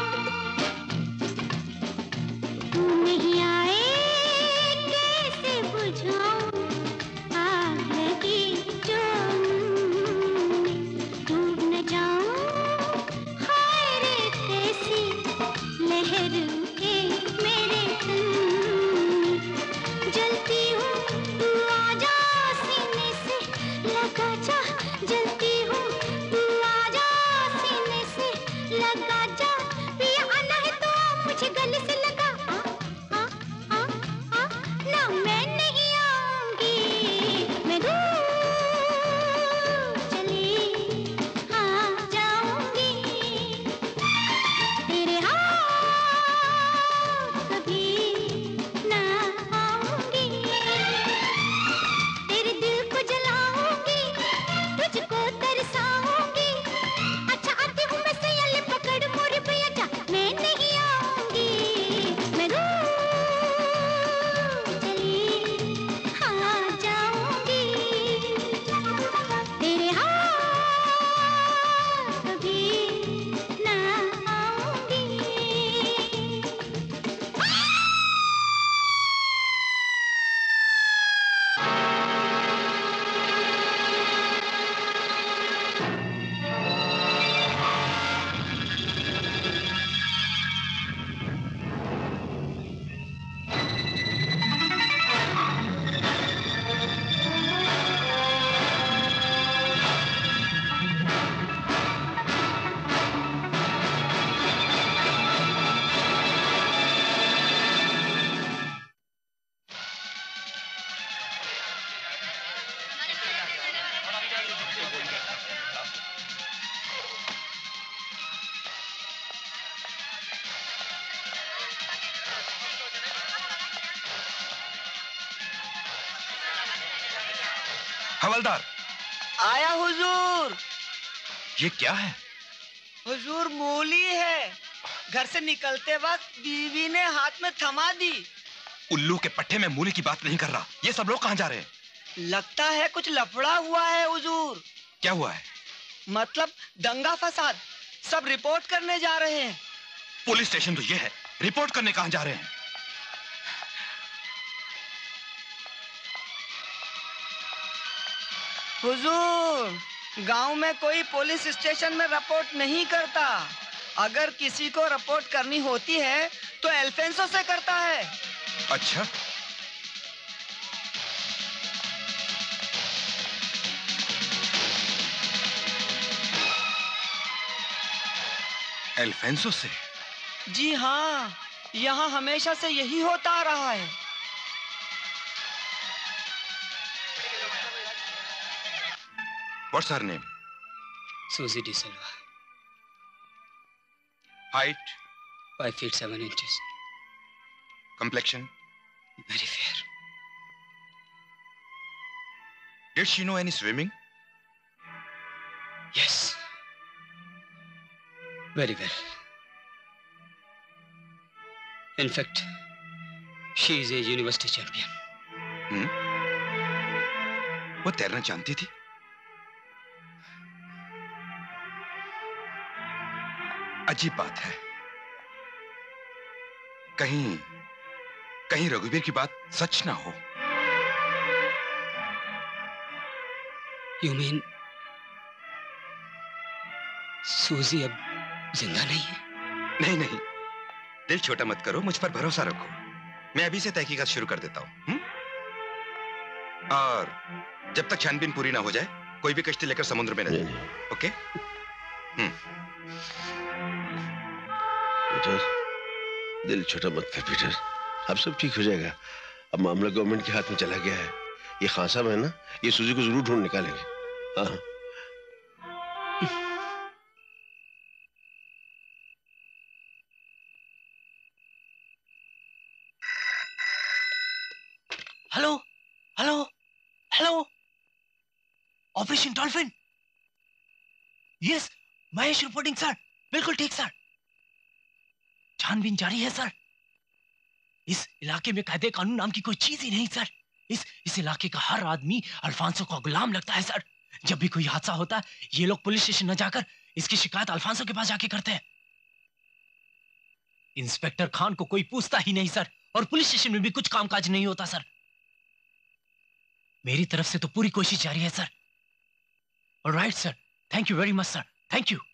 लगा जा, पिया आना है तो मुझे गले से लगा। आ, आ, आ, आ, ना मैं नहीं आऊंगी, मैं दूर चली हाँ जाऊंगी, तेरे हाथ कभी ना आऊंगी, तेरे दिल को जलाऊंगी, तुझको तरसाऊंगी। अच्छा आती हूँ मैं सयाले पकड़ मोरे भैया जा, मैं नहीं आऊंगी, मैं दूर चली हाँ जाऊंगी, तेरे हाथ कभी ना आऊंगी। हवलदार, आया हुजूर। ये क्या है? हुजूर मूली है, घर से निकलते वक्त बीवी ने हाथ में थमा दी। उल्लू के पट्टे में मूली की बात नहीं कर रहा। ये सब लोग कहाँ जा रहे हैं? लगता है कुछ लफड़ा हुआ है हुजूर। क्या हुआ है? मतलब दंगा फसाद, सब रिपोर्ट करने जा रहे हैं। पुलिस स्टेशन तो ये है, रिपोर्ट करने कहाँ जा रहे हैं? हुजूर, गांव में कोई पुलिस स्टेशन में रिपोर्ट नहीं करता। अगर किसी को रिपोर्ट करनी होती है तो अल्फोंसो से करता है। अच्छा, अल्फोंसो से? जी हाँ, यहाँ हमेशा से यही होता आ रहा है। What's her name? Susie De Silva. Height? Five feet seven inches. Complexion? Very fair. Did she know any swimming? Yes. Very well. In fact, she is a university champion. Hmm? वो तैरना जानती थी? अजीब बात है। कहीं कहीं रघुवीर की बात सच ना हो। You mean सूजी अब जिंदा नहीं है? नहीं नहीं, दिल छोटा मत करो, मुझ पर भरोसा रखो। मैं अभी से तहकीकात शुरू कर देता हूँ। और जब तक छानबीन पूरी ना हो जाए, कोई भी कश्ती लेकर समुद्र में न जाए। ओके? हम्म। पीटर, दिल छोटा मत कर पीटर, अब सब ठीक हो जाएगा। अब मामला गवर्नमेंट के हाथ में चला गया है। ये खान साहब है ना, ये सूजी को जरूर ढूंढ निकालेंगे। हाँ। Hello, hello, hello, Operation Dolphin. Yes, Mahesh reporting sir. बिल्कुल ठीक सर। छानबीन जारी है सर। इस इलाके में कायदे कानून नाम की कोई चीज ही नहीं सर। इस इस इलाके का हर आदमी अल्फांसो का गुलाम लगता है सर। जब भी कोई हादसा होता है, ये लोग पुलिस स्टेशन न जाकर इसकी शिकायत अल्फांसो के पास जाके करते हैं। इंस्पेक्टर खान को कोई पूछता ही नहीं सर, और पुलिस स्टेशन में भी कुछ कामकाज नहीं होता सर। मेरी तरफ से तो पूरी कोशिश जारी है sir. Alright sir, thank you very much sir, thank you.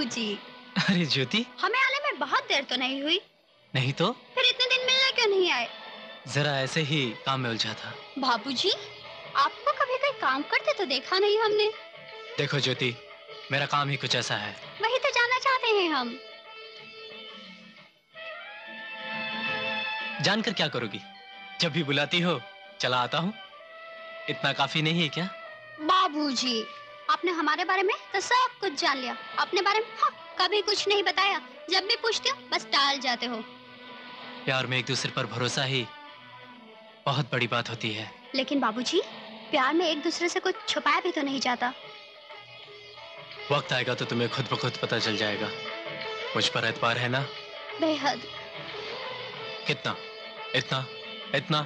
बाबूजी। अरे ज्योति, हमें आने में बहुत देर तो नहीं हुई? नहीं तो फिर इतने दिन मिलने क्यों नहीं आए? जरा ऐसे ही काम में उलझा था। बाबूजी, आपको कभी कोई काम करते तो देखा नहीं हमने। देखो ज्योति, मेरा काम ही कुछ ऐसा है। वही तो जानना चाहते हैं हम। जानकर क्या करोगी? जब भी बुलाती हो चला आता हूँ। इतना काफी नहीं है क्या? बाबूजी, आपने हमारे बारे में तो सब कुछ जान लिया, अपने बारे में हाँ, कभी कुछ नहीं बताया। जब भी पूछते हो बस टाल जाते हो। प्यार में एक दूसरे पर भरोसा ही बहुत बड़ी बात होती है। लेकिन बाबूजी, प्यार में एक दूसरे से कुछ छुपाया भी तो नहीं जाता। वक्त आएगा तो तुम्हें खुद ब खुद पता चल जाएगा। मुझ पर एतबार है ना? बेहद। कितना? इतना? इतना?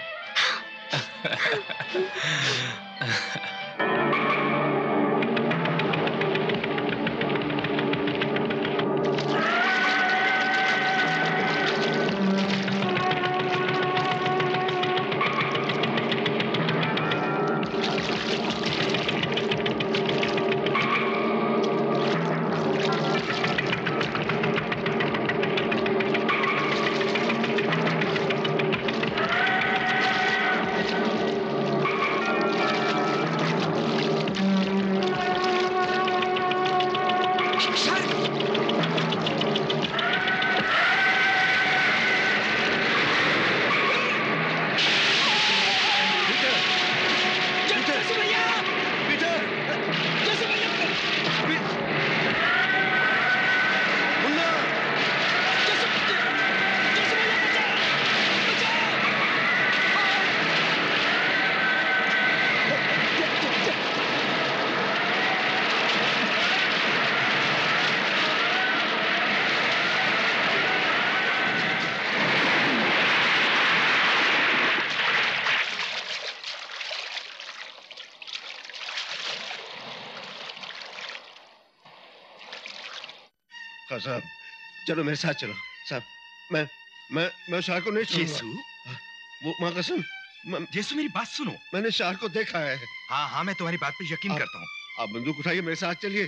साहब चलो मेरे साथ चलो साहब। मैं मैं मैं शाह को नहीं छोड़ूंगा। जेसु, वो माँ कसम। जेसु मेरी बात सुनो। मैंने शाह को देखा है। हाँ हाँ मैं तुम्हारी बात पे यकीन करता हूँ। आप बंदूक उठाइए, मेरे साथ चलिए।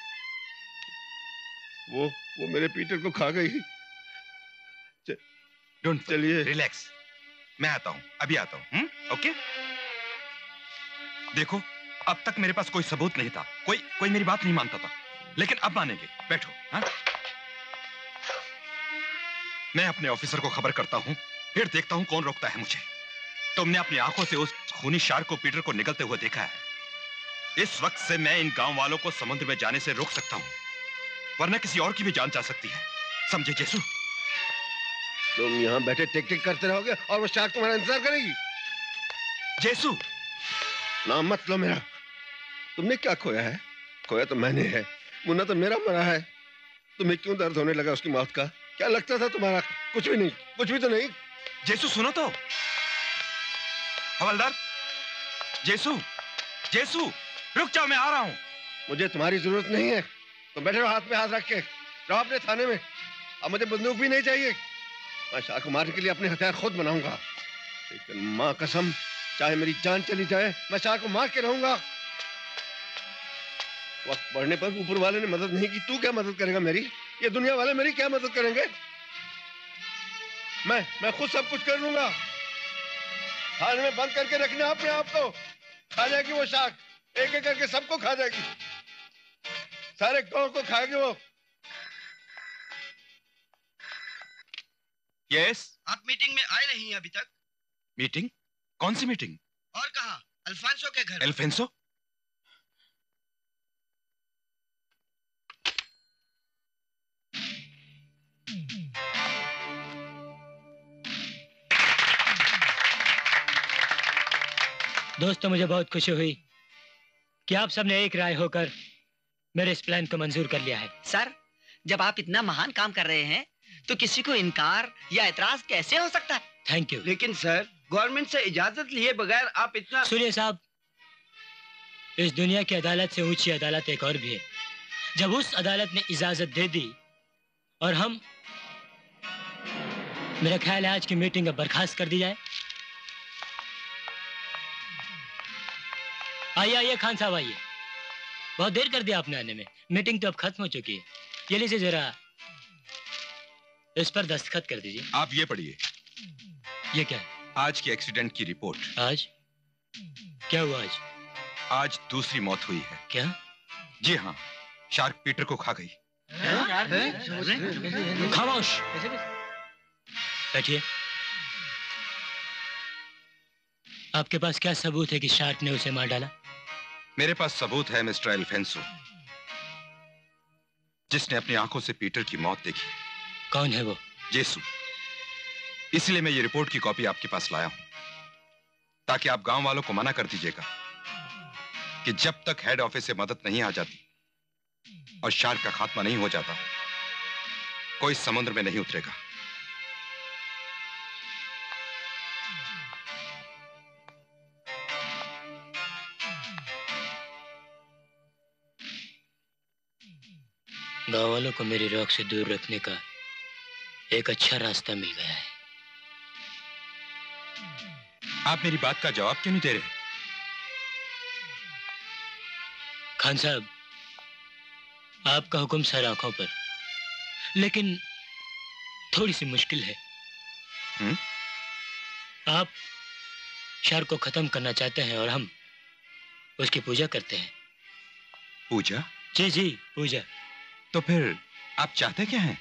वो वो मेरे पीटर को खा गई। डोंट चलिए, रिलैक्स। मैं आता हूँ, अभी आता हूँ। Hmm, okay. देखो, अब तक मेरे पास कोई सबूत नहीं था, कोई कोई मेरी बात नहीं मानता था, लेकिन अब मानेंगे। बैठो। हाँ? मैं अपने ऑफिसर को खबर करता हूं, फिर देखता हूं कौन रोकता है मुझे। तुमने अपनी आंखों से उस खूनी शार्क को पीटर को निकलते हुए देखा है। इस वक्त से मैं इन गांव वालों को समुद्र में जाने से रोक सकता हूं, वरना किसी और की भी जान जा सकती है। समझे जेसु? तुम यहाँ बैठे टिक टिक करते रहोगे और वो शार्क तुम्हारा इंतजार करेगी। जेसु, नाम मत लो मेरा। तुमने क्या खोया है? खोया तो मैंने है। मुन्ना तो मेरा मरा है। तुम्हें क्यों दर्द होने लगा उसकी मौत का? क्या लगता था तुम्हारा? कुछ भी नहीं, कुछ भी तो नहीं। जेसु सुनो तो। हवलदार, जेसु, जेसु, रुक जाओ, मैं आ रहा हूं। मुझे तुम्हारी जरूरत नहीं है। तुम बैठे रहो हाथ पे हाथ रख के, रहो अपने थाने में। अब मुझे बंदूक भी नहीं चाहिए। मैं शाह को मारने के लिए अपने हथियार खुद बनाऊंगा। लेकिन माँ कसम, चाहे मेरी जान चली जाए, मैं शाह को मार के रहूंगा। वक्त बढ़ने पर ऊपर वाले ने मदद नहीं की, तू क्या मदद करेगा मेरी? ये दुनिया वाले मेरी क्या मदद करेंगे? मैं मैं खुद सब कुछ कर लूंगा। थाने में बंद करके रखना अपने आप को। खा जाएगी वो शाख, एक एक करके सबको खा जाएगी। सारे गांव को खाएगी वो। यस। आप मीटिंग में आए नहीं अभी तक? मीटिंग? कौन सी मीटिंग? और कहाँ? अल्फांसो के घर। अल्फोंसो? दोस्तों, मुझे बहुत खुशी हुई कि आप सबने एक राय होकर मेरे इस प्लान को मंजूर कर लिया है। सर, जब आप इतना महान काम कर रहे हैं तो किसी को इनकार या एतराज कैसे हो सकता है? Thank you. लेकिन सर, गवर्नमेंट से इजाजत लिए बगैर आप इतना... सुनिए साहब, इस दुनिया की अदालत से ऊंची अदालत एक और भी है। जब उस अदालत ने इजाजत दे दी और हम, मेरा ख्याल है आज की मीटिंग अब बर्खास्त कर दी जाए। आइए आइए खान साहब आइए। बहुत देर कर दिया आपने आने में। मीटिंग तो अब खत्म हो चुकी है। ये लीजिए जरा, इस पर दस्तखत कर दीजिए। आप ये पढ़िए। ये क्या है? आज के एक्सीडेंट की रिपोर्ट। आज क्या हुआ? आज आज दूसरी मौत हुई है। क्या? जी हाँ, शार्क पीटर को खा गई। खामोश, बैठिए। आपके पास क्या सबूत है कि शार्क ने उसे मार डाला? मेरे पास सबूत है मिस्टर अल्फोंसो, जिसने अपनी आंखों से पीटर की मौत देखी। कौन है वो? जेसू। इसलिए मैं ये रिपोर्ट की कॉपी आपके पास लाया हूं, ताकि आप गांव वालों को मना कर दीजिएगा कि जब तक हेड ऑफिस से मदद नहीं आ जाती और शार्क का खात्मा नहीं हो जाता, कोई समुद्र में नहीं उतरेगा। गांव वालों को मेरी रॉक से दूर रखने का एक अच्छा रास्ता मिल गया है। आप मेरी बात का जवाब क्यों नहीं दे रहे? खान साहब, आपका हुक्म सर आंखों पर, लेकिन थोड़ी सी मुश्किल है। हुँ? आप शार्क को खत्म करना चाहते हैं और हम उसकी पूजा करते हैं। पूजा? जी जी, पूजा। तो फिर आप चाहते क्या हैं?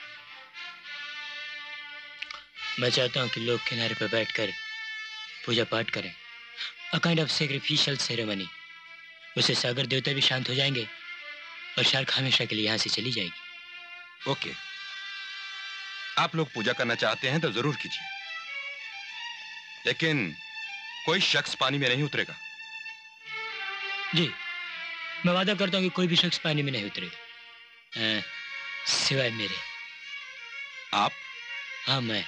मैं चाहता हूं कि लोग किनारे पर बैठकर पूजा पाठ करें। A kind of sacrificial ceremony. उससे सागर देवता भी शांत हो जाएंगे और शार्क हमेशा के लिए यहां से चली जाएगी। ओके, आप लोग पूजा करना चाहते हैं तो जरूर कीजिए, लेकिन कोई शख्स पानी में नहीं उतरेगा। जी, मैं वादा करता हूं कि कोई भी शख्स पानी में नहीं उतरेगा, आ, सिवाय मेरे। आप? हाँ, मैं।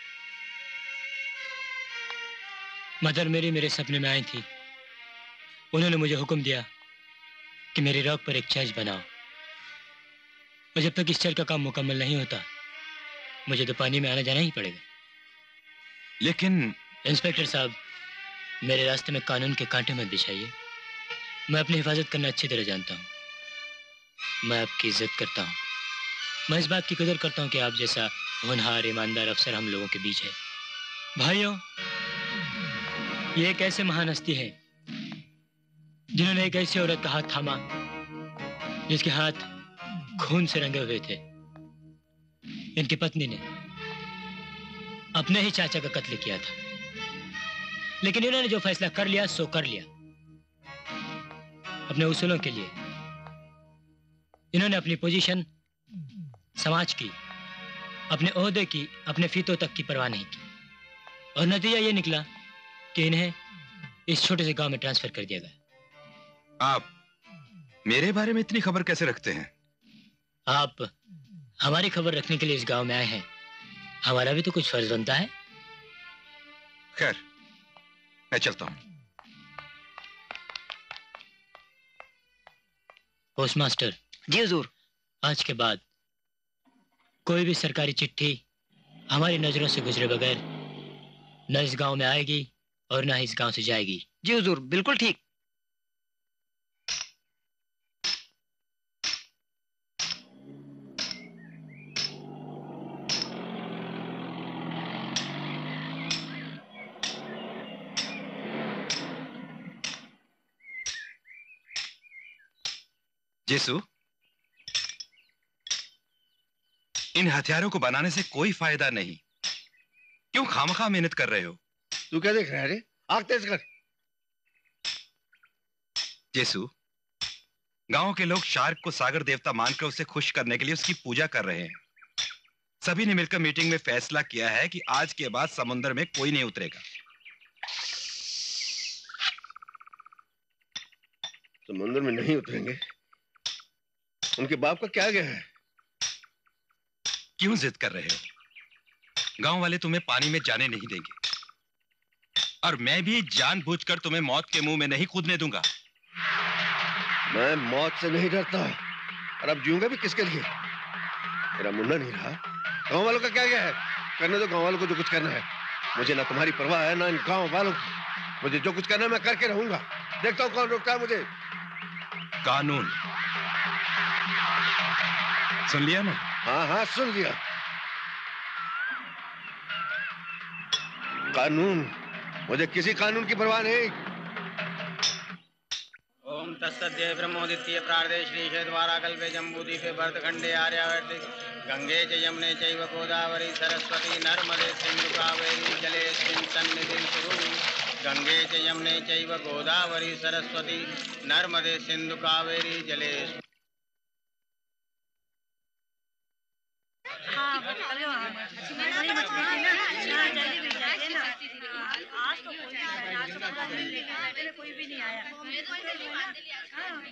मदर मेरी मेरे सपने में आई थी। उन्होंने मुझे हुक्म दिया कि मेरी रॉक पर एक चर्च बनाओ, और जब तक इस चर्च का काम मुकम्मल नहीं होता, मुझे तो पानी में आना जाना ही पड़ेगा। लेकिन इंस्पेक्टर साहब, मेरे रास्ते में कानून के कांटे मत बिछाइए। मैं अपनी हिफाजत करना अच्छी तरह जानता हूँ। मैं आपकी इज्जत करता हूँ। मैं इस बात की कदर करता हूँ कि आप जैसा होनहार ईमानदार अफसर हम लोगों के बीच है। भाइयों, ये एक ऐसे महान हस्ती है जिन्होंने एक ऐसी औरत का हाथ थामा जिसके हाथ खून से रंगे हुए थे। इनकी पत्नी ने अपने ही चाचा का कत्ल किया था, लेकिन इन्होंने जो फैसला कर लिया सो कर लिया। अपने उसूलों के लिए इन्होंने अपनी पोजीशन, समाज की, अपने ओहदे की, अपने फीतों तक की परवाह नहीं की, और नतीजा ये निकला कि इन्हें इस छोटे से गांव में ट्रांसफर कर दिया गया। आप मेरे बारे में इतनी खबर कैसे रखते हैं? आप हमारी खबर रखने के लिए इस गांव में आए हैं, हमारा भी तो कुछ फर्ज बनता है। खैर, मैं चलता हूं। पोस्टमास्टर। जी हुजूर। आज के बाद कोई भी सरकारी चिट्ठी हमारी नजरों से गुजरे बगैर न इस गांव में आएगी और न इस गांव से जाएगी। जी हुजूर, बिल्कुल ठीक। जेसू, इन हथियारों को बनाने से कोई फायदा नहीं। क्यों खामखा मेहनत कर रहे हो? तू क्या देख रहा है रे? आग तेज कर। जेसू, गांव के लोग शार्क को सागर देवता मानकर उसे खुश करने के लिए उसकी पूजा कर रहे हैं। सभी ने मिलकर मीटिंग में फैसला किया है कि आज के बाद समुद्र में कोई नहीं उतरेगा। समुद्र में नहीं उतरेंगे? उनके बाप का क्या गया है? क्यों जिद कर रहे हो? गांव वाले तुम्हें पानी में जाने नहीं देंगे, और मैं भी जानबूझकर तुम्हें मौत के मुंह में नहीं कूदने दूंगा। मैं मौत से नहीं डरता, और अब जीऊंगा भी किसके लिए? तेरा मुन्ना नहीं रहा। गांव वालों का क्या गया है? करने दो गांव वालों को जो कुछ करना है। मुझे ना तुम्हारी परवाह है ना इन गांव वालों की। मुझे जो कुछ करना है मैं करके रहूंगा। देखता हूँ कौन रोकता है मुझे। कानून। सुन लिया ना? हाँ हाँ सुन लिया। कानून, मुझे किसी कानून की परवाह नहीं। ओम तत्सद्य ब्रह्मोदित्य प्रार्दे श्री द्वारा कल्पे जम्बूद्वीपे भरतखंडे आर्यावर्ते गंगे च यमुने चैव गोदावरी सरस्वती नर्मदे सिंधु कावेरी जलेस्मिन् सन्निधिं कुरु। गंगे च यमुने चैव गोदावरी सरस्वती नर्मदे सिंधु कावेरी जलेस्मिन्। हाँ चलो बड़ी मछली थी ना, हाँ जल्दी मिल जाएगी ना। आज तो कोई नहीं आया, आज तो पता नहीं लेकिन कोई भी नहीं आया। हाँ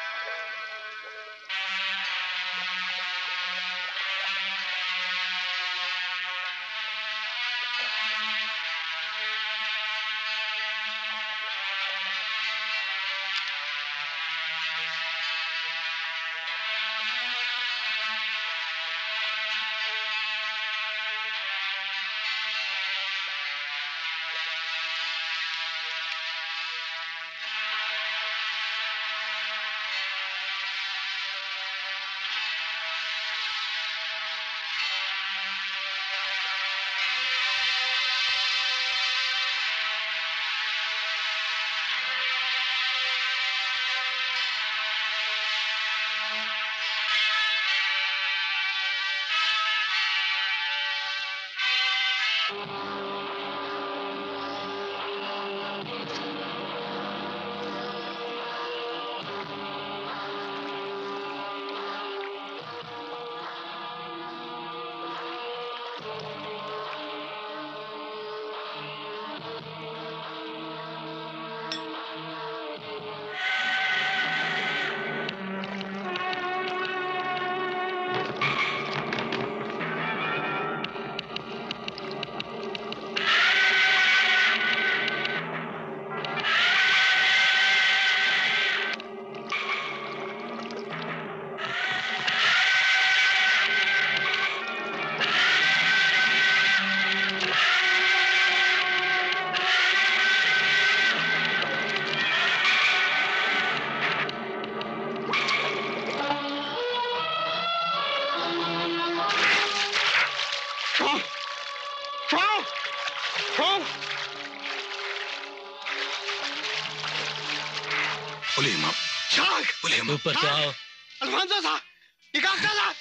ऊपर तो आओ। अल्फांसो साहब, डिकोस्टा साहब।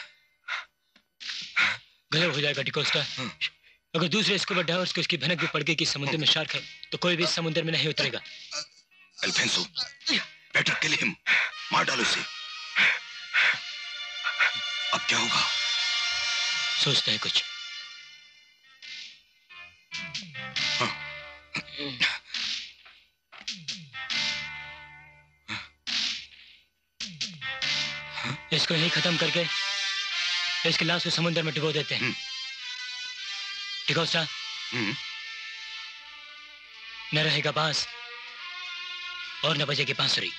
गलत हो जाएगा डिकोस्टा। अगर दूसरे स्कूबा डाइवर्स को इसकी भनक भी पड़ गई कि समुद्र में शार्क है, तो कोई भी इस समुद्र में नहीं उतरेगा। अल्फोंसो, बेटर किल हिम, मार डालो उसे। अब क्या होगा? सोचते हैं कुछ। इसको यही खत्म करके इसकी लाश को समुद्र में डुबो देते हैं। डिकोस्टा, न रहेगा बांस और न बजेगी बांसुरी।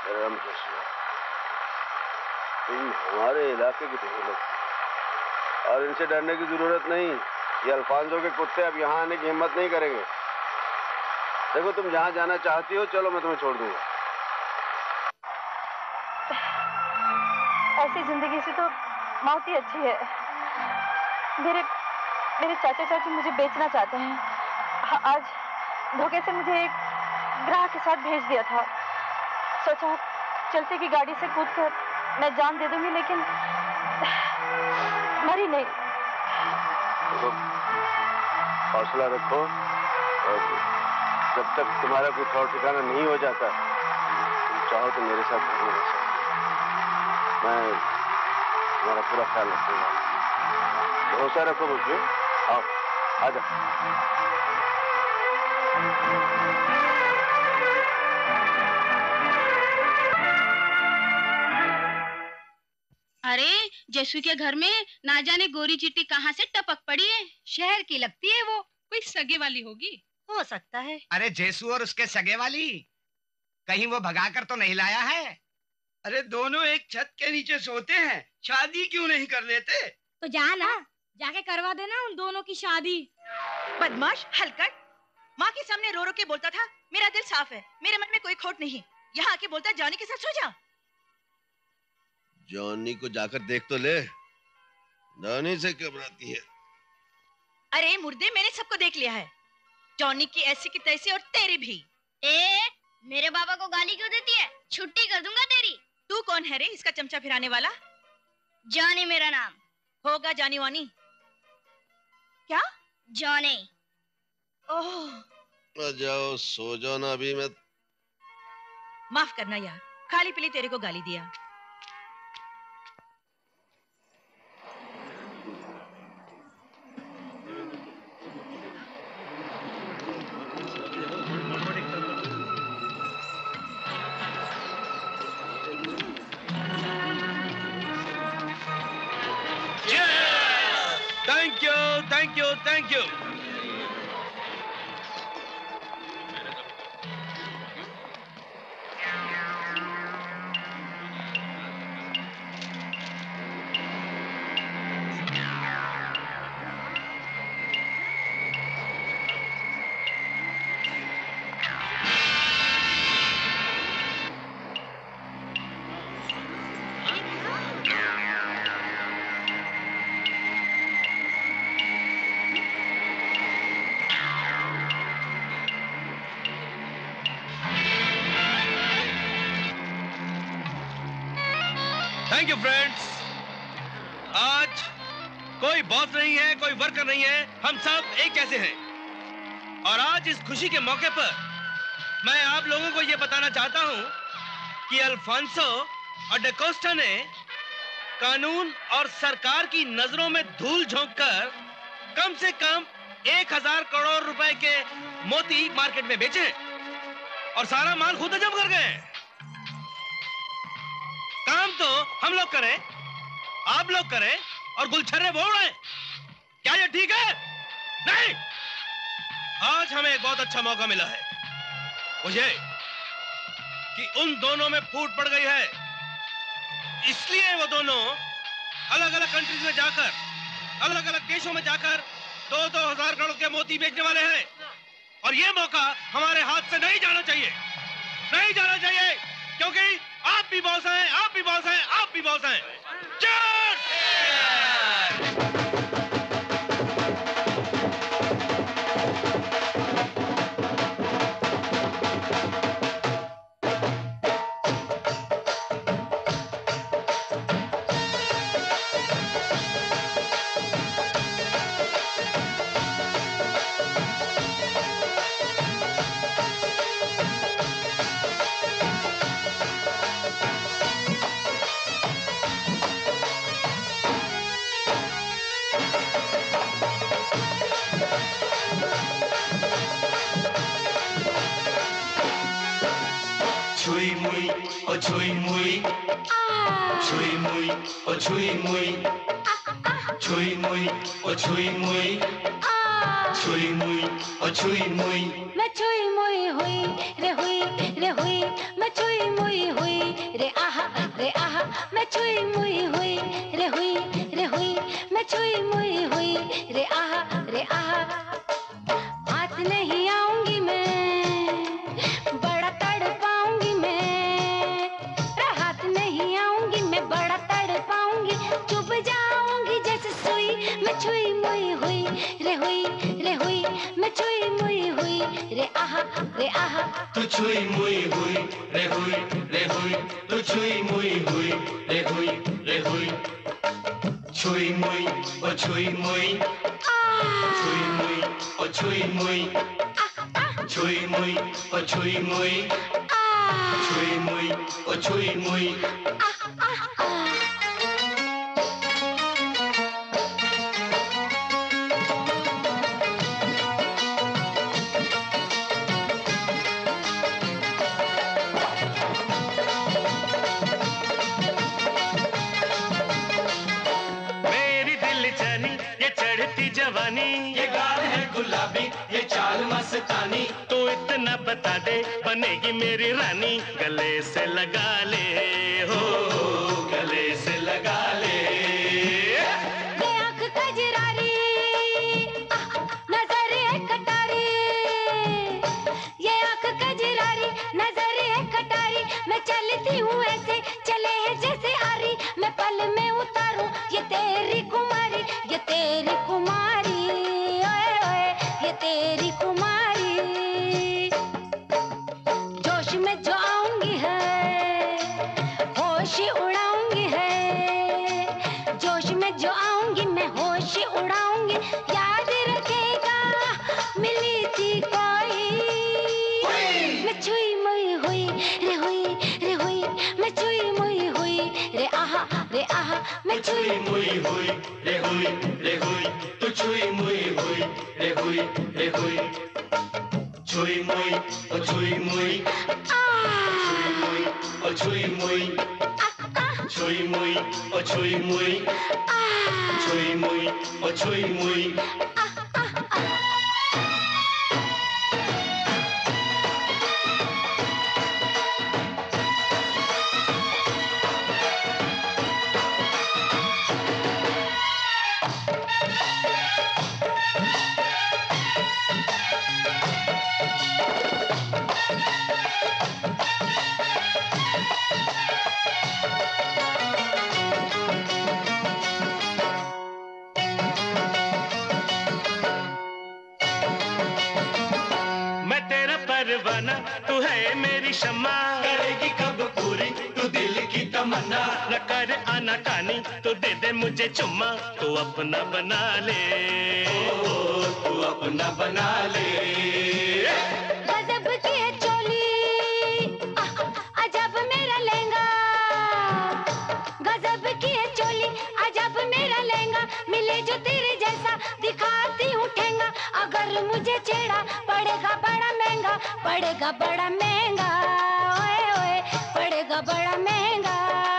इन हमारे इलाके की तो और इनसे डरने की जरूरत नहीं। ये अल्फांसो के कुत्ते अब यहाँ आने की हिम्मत नहीं करेंगे। देखो तुम जहाँ जाना चाहती हो चलो, मैं तुम्हें छोड़ दूंगा। ऐसी जिंदगी से तो मौत ही अच्छी है। मेरे मेरे चाचा चाची मुझे बेचना चाहते हैं। आज धोखे से मुझे एक ग्राहक के साथ भेज दिया था। सोचा चलते की गाड़ी से कूदकर मैं जान दे दूंगी, लेकिन मरी नहीं। तो हौसला रखो और जब तक तुम्हारा कोई ठौर ठिकाना नहीं हो जाता, तुम चाहो तो मेरे साथ घर में रह सकते हो। मैं तुम्हारा पूरा ख्याल रखूंगा। भरोसा रखो मुझे। आओ आजा। अरे जेसु के घर में ना जाने गोरी चिट्टी कहाँ से टपक पड़ी है। शहर की लगती है वो, कोई सगे वाली होगी। हो सकता है। अरे जेसु और उसके सगे वाली, कहीं वो भगाकर तो नहीं लाया है? अरे दोनों एक छत के नीचे सोते हैं, शादी क्यों नहीं कर लेते? तो जा ना, जाके करवा देना उन दोनों की शादी। बदमाश हलकट, माँ के सामने रो रो के बोलता था मेरा दिल साफ है, मेरे मन में कोई खोट नहीं। यहाँ आके बोलता जॉनी के साथ सो जा। जॉनी को जाकर देख तो ले, जॉनी से घबराती है। अरे मुर्दे, मैंने सबको देख लिया है। जॉनी की ऐसी की तैसी और तेरी भी। ए, मेरे बाबा को गाली क्यों देती है? छुट्टी कर दूंगा तेरी। तू कौन है रे इसका चमचा फिराने वाला? जॉनी मेरा नाम। होगा जानी वानी। क्या? जॉनी। ओह। जाओ सो जाओ ना अभी। मैं माफ करना यार, खाली पीली तेरे को गाली दिया। Thank you thank you thank you. Thank you friends. आज कोई बॉस नहीं है, कोई वर्कर नहीं है, हम सब एक जैसे हैं। और आज इस खुशी के मौके पर मैं आप लोगों को यह बताना चाहता हूं कि अल्फांसो और डेकोस्टा ने कानून और सरकार की नजरों में धूल झोंककर कम से कम एक हजार करोड़ रुपए के मोती मार्केट में बेचे और सारा माल खुद हजम कर गए। काम तो हम लोग करें, आप लोग करें और गुलछर्रे वो उड़ाएं। क्या ये ठीक है? नहीं। आज हमें एक बहुत अच्छा मौका मिला है मुझे कि उन दोनों में फूट पड़ गई है, इसलिए वो दोनों अलग अलग कंट्रीज में जाकर, अलग अलग देशों में जाकर दो दो हजार करोड़ के मोती बेचने वाले हैं। और ये मौका हमारे हाथ से नहीं जाना चाहिए, नहीं जाना चाहिए, क्योंकि आप भी बॉस हैं, आप भी बॉस हैं, आप भी बॉस हैं। Chui mui, oh chui mui, chui mui, oh chui mui, chui mui, oh chui mui. छुई मुई ओ छुई मुई मैं छुई मुई हुई रे हुई रे हुई मैं छुई मुई हुई रे आहा रे आहा मैं छुई मुई हुई रे हुई रे हुई मैं छुई मुई हुई रे आहा रे आहा हाथ नहीं आऊंगी मैं बड़ा तड़ पाऊंगी मैं हाथ नहीं आऊंगी मैं बड़ा तड़ पाऊंगी चुप जाऊंगी जैसे सुई मैं छुई मुई हुई रे हुई रे हुई मैं छुई मुई हुई रे आहा रे आहा तू छुई मुई हुई रे हुई रे हुई तू छुई मुई हुई रे हुई रे हुई छुई मुई ओ छुई मुई छुई मुई ओ छुई मुई छुई मुई ओ छुई मुई छुई मुई ओ छुई मुई जवानी ये गाल है गुलाबी ये चाल मस्तानी तो इतना बता दे बनेगी मेरी रानी गले से लगा ले हो गले से लगा ले ये आँख कजरारी नजर है कटारी ये आँख कजरारी नजर है कटारी मैं चलती हूँ ऐसे चले है जैसे आरी मैं पल में उतारूं ये तेरी कुमारी ये तेरी कुमारी ओए ओए ये तेरी कुमारी जोश में जो आऊंगी है होश उड़ाऊंगी है जोश में जो आऊंगी मैं होश उड़ाऊंगी याद रखेगा मिली थी कोई मैं छुई मुई हुई रे हुई रे हुई मैं छुई मुई हुई रे आहा रे आहा मैं छुई मुई हुई रे हुई रे हुई तू छुई मुई हुई रे हुई रे हुई छुई मुई ओ छुई मुई छुई मुई ओ छुई मुई छुई मुई ओ छुई मुई छुई मुई ओ छुई मुई तू है मेरी शम्मा करेगी कब पूरी तू दिल की तमन्ना न कर आना कानी तो दे दे मुझे चुम्मा तू अपना बना ले ओ, तू अपना बना ले गजब की है चोली अजब मेरा लहंगा गजब की है चोली अजब मेरा लहंगा मिले जो तेरे जैसा दिखाती हूँ ठेंगा अगर मुझे छेड़ा पड़ेगा बड़ा महंगा पड़ेगा बड़ा महंगा ओए ओए पड़ेगा बड़ा महंगा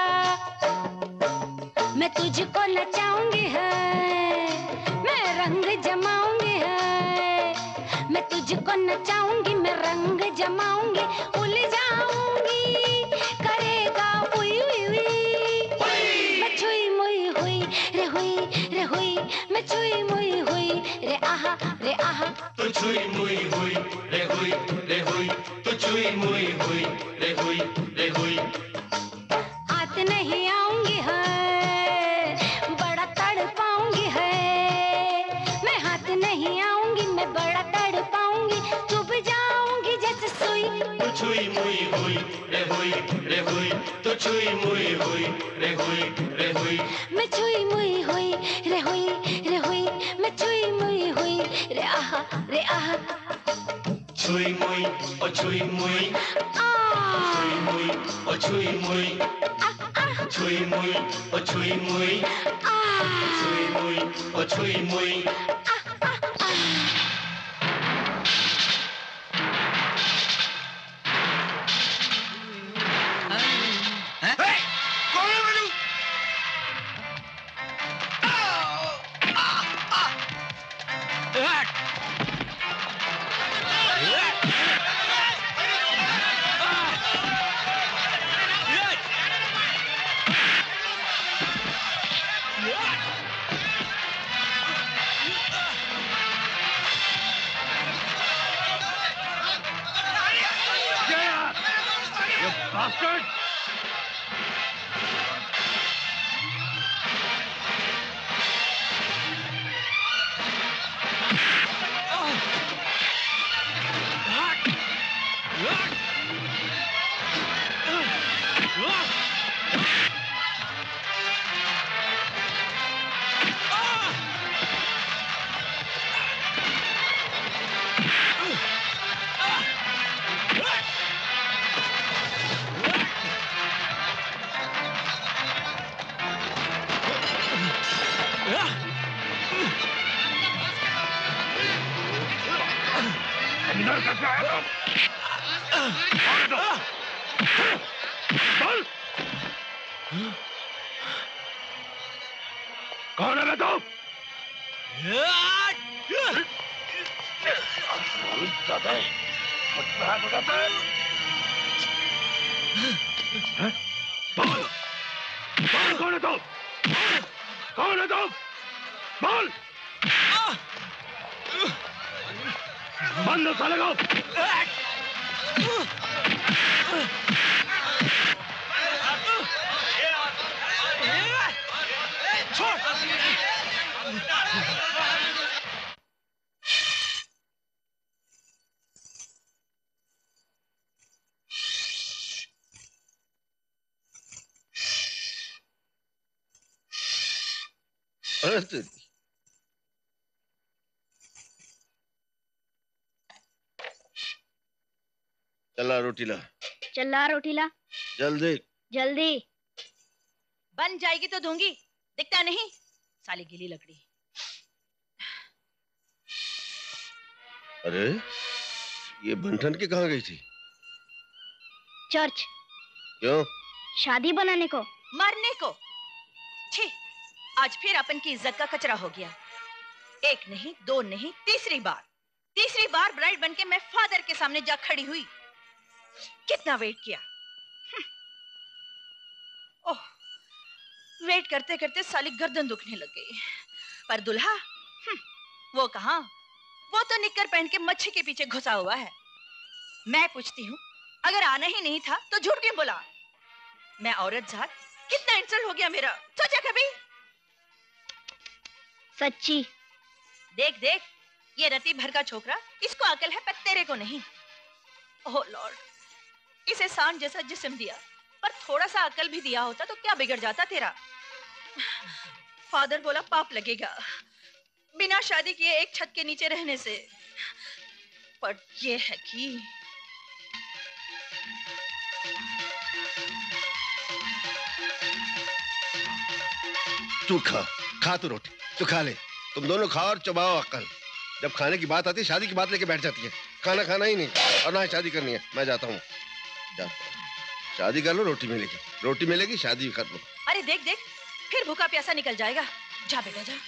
मैं तुझको नचाऊंगी है मैं रंग जमाऊंगी है मैं तुझको नचाऊंगी मैं रंग जमाऊंगी उलझाऊंगी करेगा उई उई उई मैं छुई मुई हुई रे हुई रे हुई मैं छुई मुई हुई रे आहा रे आहा तू छुई मुई हुई रे हुई रे हुई तू छुई मुई हुई रे हुई रे हुई हाथ नहीं आऊंगी है बड़ा तड़ पाऊंगी है मैं हाथ नहीं आऊंगी मैं बड़ा तड़ पाऊंगी चुप जाऊंगी जैसे सुई तू छुई मुई हुई रे हुई रे हुई तू छुई मुई हुई रे हुई रे हुई मैं छुई मुई हुई रे हुई रे हुई मैं छुई मुई हुई रे आहा रे आहा छुई मुई ओ छुई मुई छुई मुई ओ छुई मुई छुई मुई ओ छुई मुई छुई मुई ओ छुई मुई bastard! अंदर कैसे आया तुम? बोल! कौन है तू? बोल! बोल कौन है तू? कौन है तू? बोल! बंद हो साले को! अरे तेरी चला रोटी ला। चला रोटी ला। जल्दी जल्दी। बन जाएगी तो दूंगी, दिखता नहीं साली गीली लकड़ी। अरे ये बंठन के कहाँ गई थी? चर्च। क्यों? शादी बनाने को। मरने को। छी, आज फिर अपन की इज्जत का कचरा हो गया। एक नहीं, दो नहीं, तीसरी बार तीसरी बार ब्राइड बनके मैं फादर के सामने जा खड़ी हुई। कितना वेट किया। ओह, वेट करते करते साली गर्दन दुखने लग गई। पर दुल्हा वो कहाँ, वो तो निक्कर पहन के मच्छी के पीछे घुसा हुआ है। मैं पूछती हूँ, अगर आना ही नहीं था तो झूठ क्यों बोला? मैं औरत जात, कितना इंसल्ट हो गया मेरा, सोचा कभी? सच्ची। देख देख, ये रति भर का छोकरा, इसको अकल है पर तेरे को नहीं। ओह लॉर्ड, इसे सांड जैसा जिस्म दिया, पर थोड़ा सा अकल भी दिया होता तो क्या बिगड़ जाता तेरा? फादर बोला पाप लगेगा बिना शादी किए एक छत के नीचे रहने से। पर ये है कि तू खा, खा तू रोटी, तू खा ले। तुम दोनों खाओ और चबाओ अक्ल। जब खाने की बात आती है शादी की बात लेके बैठ जाती है। खाना खाना ही नहीं और ना ही शादी करनी है। मैं जाता हूँ। शादी कर लो, रोटी मिलेगी, रोटी मिलेगी, शादी कर लो। अरे देख देख, फिर भूखा प्यासा निकल जाएगा। जा बेटा जा।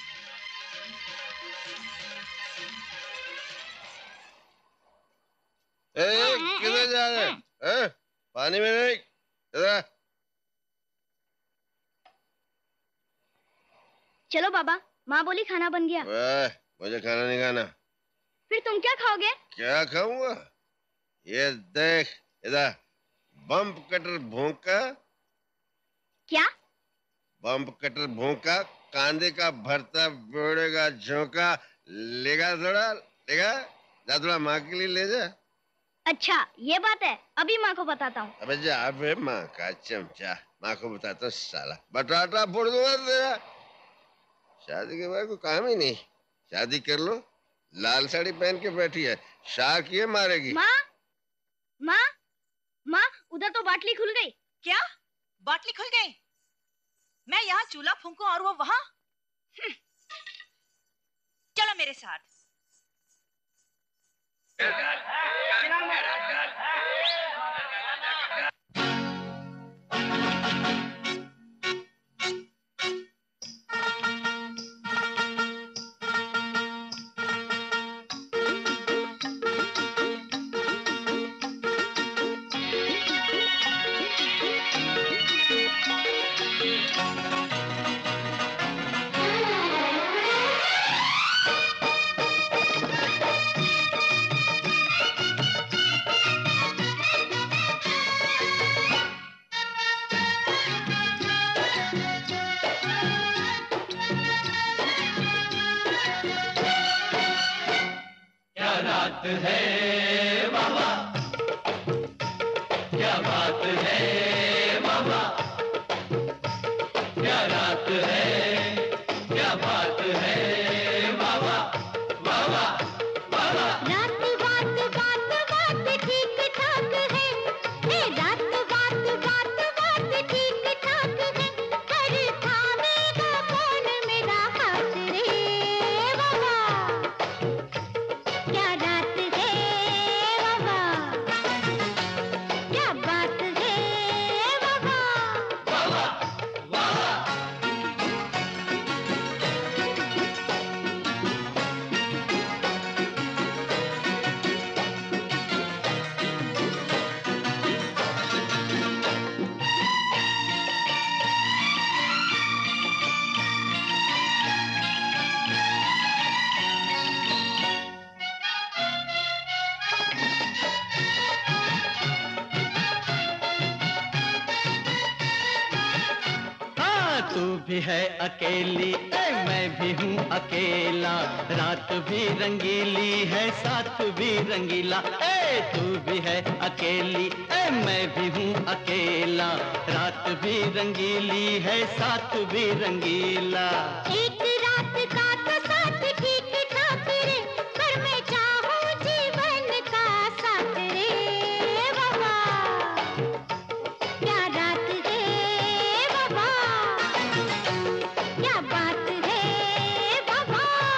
ए, किधर जा रहे हैं? पानी में नहीं, इधर। चलो बाबा, माँ बोली खाना बन गया। मुझे खाना नहीं खाना। फिर तुम क्या खाओगे? क्या खाऊंगा? ये देख इधर, बम्प कटर भोंका। क्या? बम्प कटर भोंका, कांदे का भरता, बेड़े का झोंका। लेगा थोड़ा, लेगा? जा थोड़ा माँ के लिए ले जा। अच्छा ये बात है, अभी माँ को बताता हूँ। अबे जा बे, माँ का चमचा, माँ को बताता हूँ साला, बटाटा फोड़ दूंगा तेरा। शादी के बाद कोई काम ही नहीं। शादी कर लो, लाल साड़ी पहन के बैठी है, शाक ये मारेगी। माँ, माँ, माँ, उधर तो बाटली खुल गई। क्या? बाटली खुल गई? मैं यहाँ चूल्हा फूंकूं और वो वहाँ? चलो मेरे साथ। है वाह वाह, क्या बात है वाह वाह, क्या रात है, क्या बात है वाह वाह वाह वाह वाह वाह। रात बात बात बात ठीक ठाक है, ए रात बात बात बात ठीक ठाक है, पर थामेगा कौन मेरा हाथ रे बाबा, क्या रात है बाबा, क्या बात है बाबा, बाबा बाबा। हाँ तू भी है अकेली ए मैं भी हूँ अकेला, रात भी रंगीली है साथ भी रंगीला, ए तू भी है अकेली ए मैं भी हूँ अकेला, रात भी रंगीली है साथ भी रंगीला। एक रात का तो साथ ठीक ठाक रे, पर मैं चाहूं जीवन का साथ रे बाबा, क्या रात है बाबा, क्या बात है बाबा।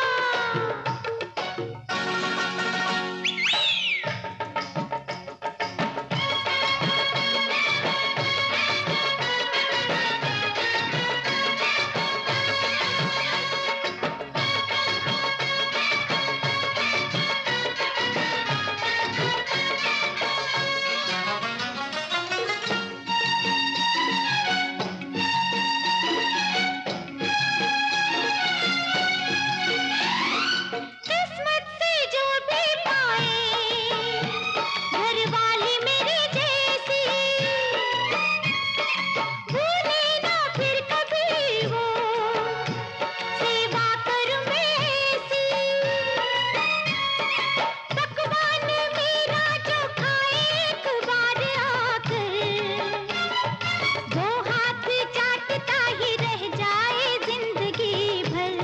किस्मत से जो भी पाए घर वाली मेरी जैसी, भूले ना फिर कभी वो सेवा करूं मैं ऐसी, पकवान मेरा जो खाए एक बार आकर, वो हाथ चाटता ही रह जाए जिंदगी भर।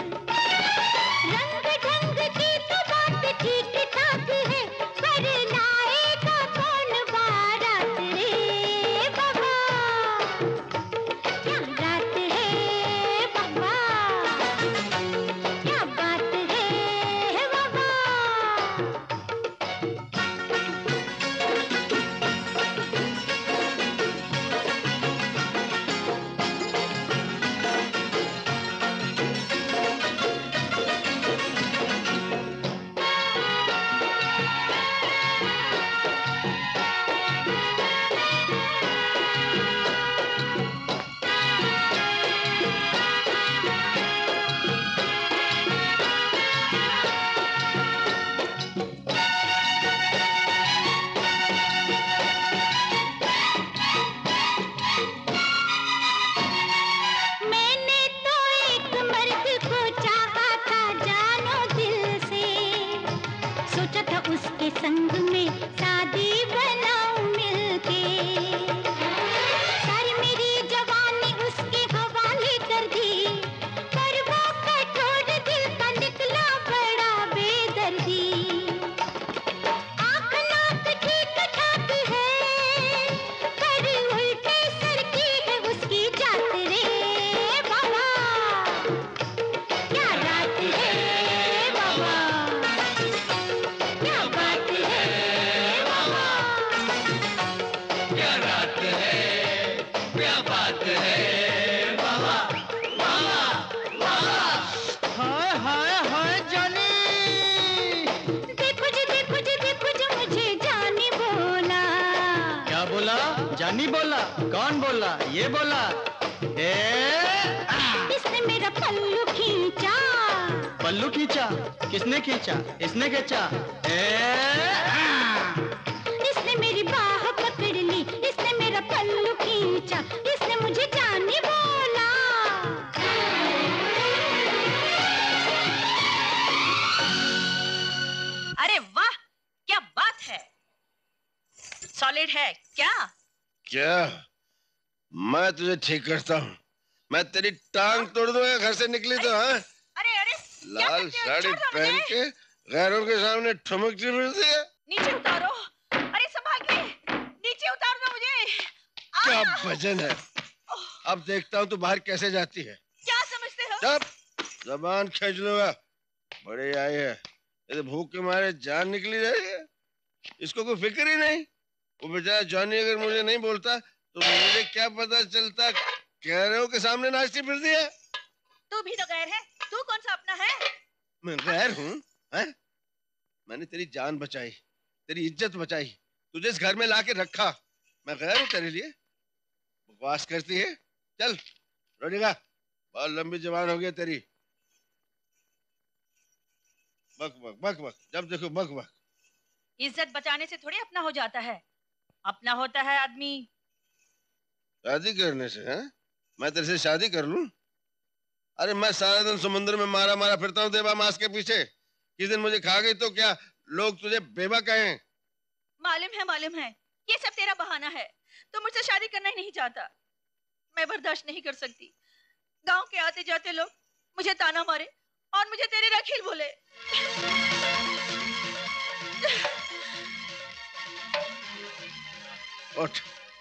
रंग ढंग की तो बात ठीक ठाक है, पर लाएगा कौन बारात रे बाबा, क्या रात है बाबा, क्या बात है बाबा। मैंने तो एक मर्द को चाहा था जानो दिल से, सोचा था उसके संग में शादी बनाऊं मिलके, सारी मेरी जवानी उसके हवाले कर दी, पर वो कठोर दिल का निकला बड़ा बेदर्दी। आँख नाक ठीक ठाक है, पर उल्टे सर की है उसकी जात रे बाबा, क्या रात है बाबा, क्या बात है बाबा, क्या रात है, क्या बात है बाबा बाबा बाबा। हाय हाय हाय जानी, देखो जी देखो जी देखो जी मुझे जानी बोला, क्या बोला? जानी बोला? कौन बोला? ये बोला ए इसने मेरा पल्लू खींचा, पल्लू खींचा? किसने खींचा? इसने खींचा? ए इसने मेरी बाह पकड़ ली, इसने मेरा पल्लू खींचा, इसने मुझे जानी बोला। अरे वाह, सॉलिड है क्या? क्या? मैं तुझे ठीक करता हूँ। मैं तेरी टांग तोड़ दूंगा घर से निकली तो। हाँ, अरे अरे लाल साड़ी पहन के गैरों के सामने ठुमकती फिरती है। नीचे उतारो। अरे संभाल के, नीचे उतार दो मुझे। क्या वजन है? अब देखता हूँ तू बाहर कैसे जाती है। क्या समझते हो? जब जबान खींच लूंगा। बड़े आए है, ये तो भूख के मारे जान निकली रही है। इसको कोई फिक्र ही नहीं। वो बेचारा जॉनी अगर मुझे नहीं बोलता तो मुझे क्या पता चलता। गैरों के सामने नाचती फिरती है। तू भी तो गैर है। तू कौन सा अपना है? मैं गैर हूँ? हैं? मैंने तेरी जान बचाई, तेरी इज्जत बचाई, तुझे इस घर में लाके रखा। मैं गैर हूँ तेरे लिए? बकवास करती है। चल रोनेगा, बहुत लंबी जबान हो गई तेरी। बक बक बक बक, जब देखो बक बक। इज्जत बचाने से थोड़ी अपना हो जाता है। अपना होता है आदमी शादी करने से। हैं? मैं तेरे से शादी कर लूं? अरे मैं सारा दिन समुद्र में मारा मारा फिरता हूँ देवा मांस के पीछे। किस दिन मुझे खा गई तो क्या लोग तुझे बेवा कहें? मालूम है, मालूम है, ये सब तेरा बहाना है। तू मुझसे शादी करना ही नहीं चाहता। मैं बर्दाश्त नहीं कर सकती गांव के आते जाते लोग मुझे ताना मारे और मुझे तेरे रखील बोले। उठ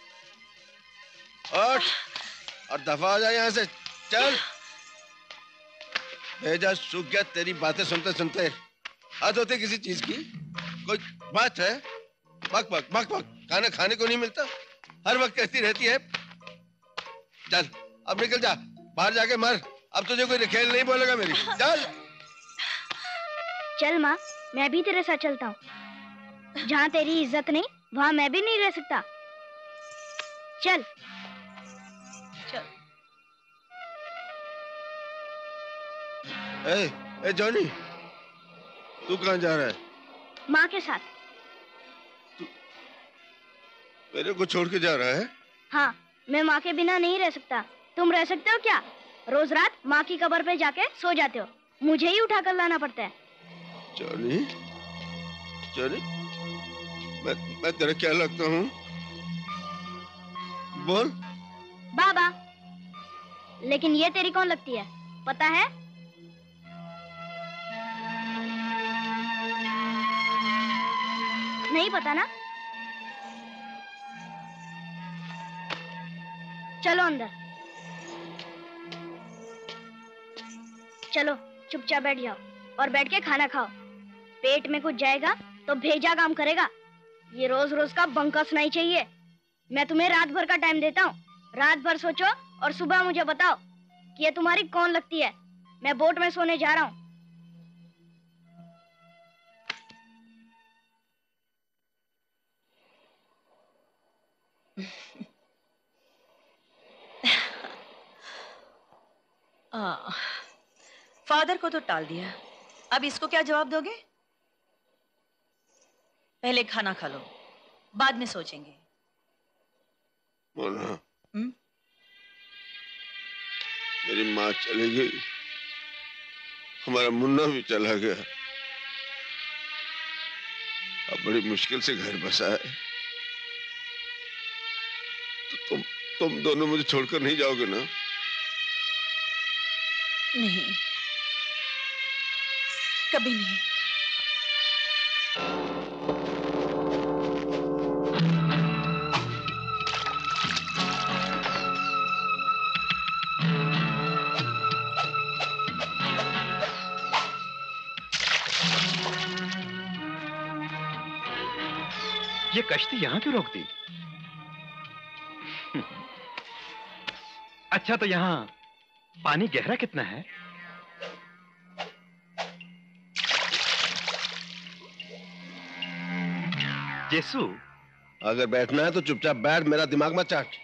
उठ और दफा हो जा यहाँ से। चल, भेजा सूख गया तेरी बातें सुनते सुनते। हद होती किसी चीज की? कोई बात है? बक बक बक बक, खाना खाने को नहीं मिलता, हर वक्त कहती रहती है। चल अब निकल जा, बाहर जाके मर। अब तुझे कोई खेल नहीं बोलेगा मेरी। चल चल माँ, मैं भी तेरे साथ चलता हूँ। जहाँ तेरी इज्जत नहीं वहाँ मैं भी नहीं रह सकता। चल चल। ए, ए जॉनी, तू कहाँ जा रहा है? माँ के साथ। मेरे को छोड़ के जा रहा है? हाँ, मैं माँ के बिना नहीं रह सकता। तुम रह सकते हो क्या? रोज रात माँ की कब्र पे जाके सो जाते हो, मुझे ही उठा कर लाना पड़ता है। जॉनी, जॉनी, मैं मैं तेरा क्या लगता हूँ? बोल। बाबा। लेकिन ये तेरी कौन लगती है पता है? नहीं पता ना? चलो अंदर। चलो चुपचाप बैठ जाओ और बैठ के खाना खाओ। पेट में कुछ जाएगा तो भेजा काम करेगा। ये रोज रोज का बंका सुनाई चाहिए। मैं तुम्हें रात भर का टाइम देता हूँ। रात भर सोचो और सुबह मुझे बताओ कि ये तुम्हारी कौन लगती है। मैं बोट में सोने जा रहा हूँ। आ, फादर को तो टाल दिया, अब इसको क्या जवाब दोगे? पहले खाना खा लो, बाद में सोचेंगे। मोना, हुँ? मेरी माँ चली गई, हमारा मुन्ना भी चला गया। अब बड़ी मुश्किल से घर बसा है। तो तुम तुम दोनों मुझे छोड़कर नहीं जाओगे ना? नहीं, कभी नहीं। ये कश्ती यहाँ क्यों रोक दी? अच्छा, तो यहाँ पानी गहरा कितना है? जेसु, अगर बैठना है तो चुपचाप बैठ, मेरा दिमाग मत चाट।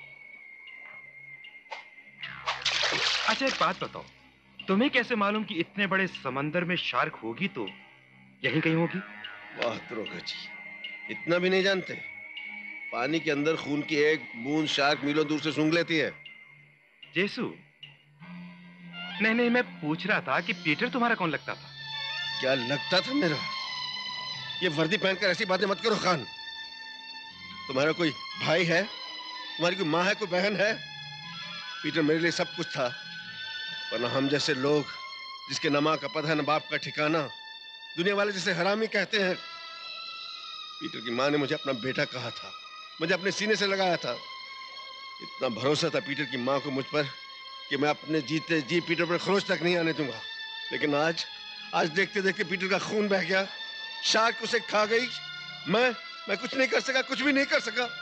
अच्छा एक बात बताओ, तुम्हें कैसे मालूम कि इतने बड़े समंदर में शार्क होगी? तो यहीं कहीं होगी। वाह दरोगा जी, इतना भी नहीं जानते? पानी के अंदर खून की एक बूंद शार्क मीलों दूर से सूंघ लेती है। जेसु, नहीं नहीं, मैं पूछ रहा था कि पीटर तुम्हारा कौन लगता था? क्या लगता था मेरा? ये वर्दी पहनकर ऐसी बातें मत करो खान। तुम्हारा कोई भाई है? तुम्हारी कोई माँ है, कोई बहन है? पीटर मेरे लिए सब कुछ था, वरना हम जैसे लोग जिसके न माँ का पता है न बाप का ठिकाना, दुनिया वाले जिसे हरामी कहते हैं। पीटर की माँ ने मुझे अपना बेटा कहा था, मुझे अपने सीने से लगाया था। इतना भरोसा था पीटर की माँ को मुझ पर कि मैं अपने जीते जी पीटर पर खरोच तक नहीं आने दूंगा। लेकिन आज आज देखते देखते पीटर का खून बह गया, शार्क उसे खा गई। मैं मैं कुछ नहीं कर सका, कुछ भी नहीं कर सका।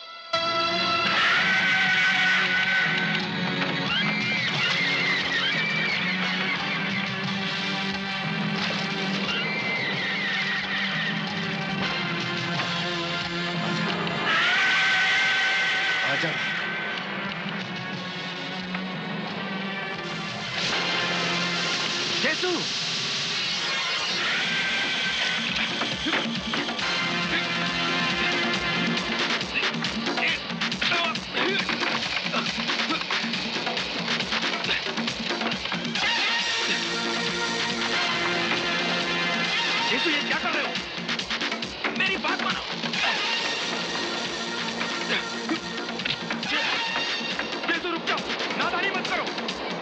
आजा। जेसु! जेसु, ये क्या कर रहे हो? मेरी बात मानो। जेसु, रुक जाओ, नादानी मत करो।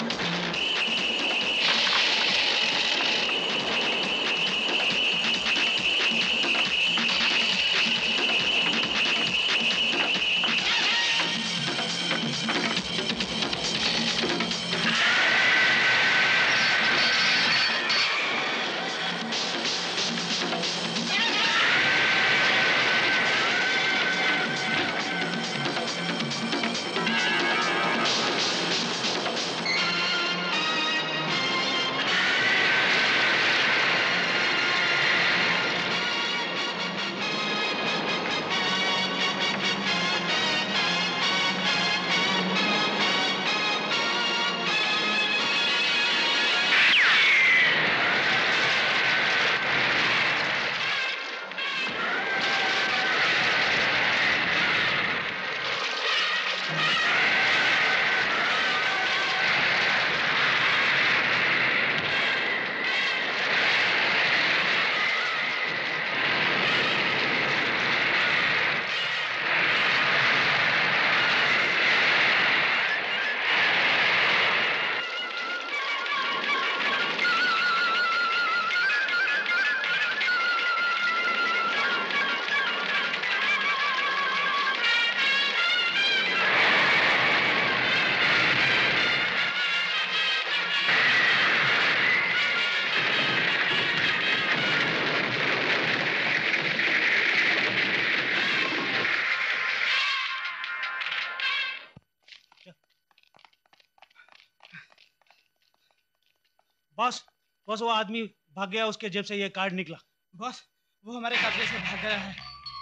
बॉस, बॉस वो आदमी भाग गया, उसके जेब से ये कार्ड निकला। बॉस, वो हमारे कब्जे से भाग गया है।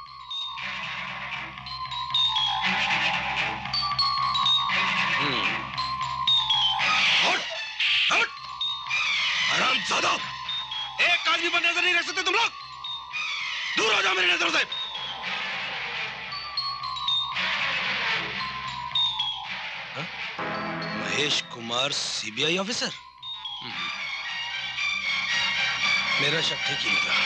हरामजादा! एक आदमी पर नजर नहीं रख सकते तुम लोग? दूर हो जाओ मेरी नजरों से! हाँ? Mahesh Kumar CBI officer? मेरा शक ठीक ही निकला।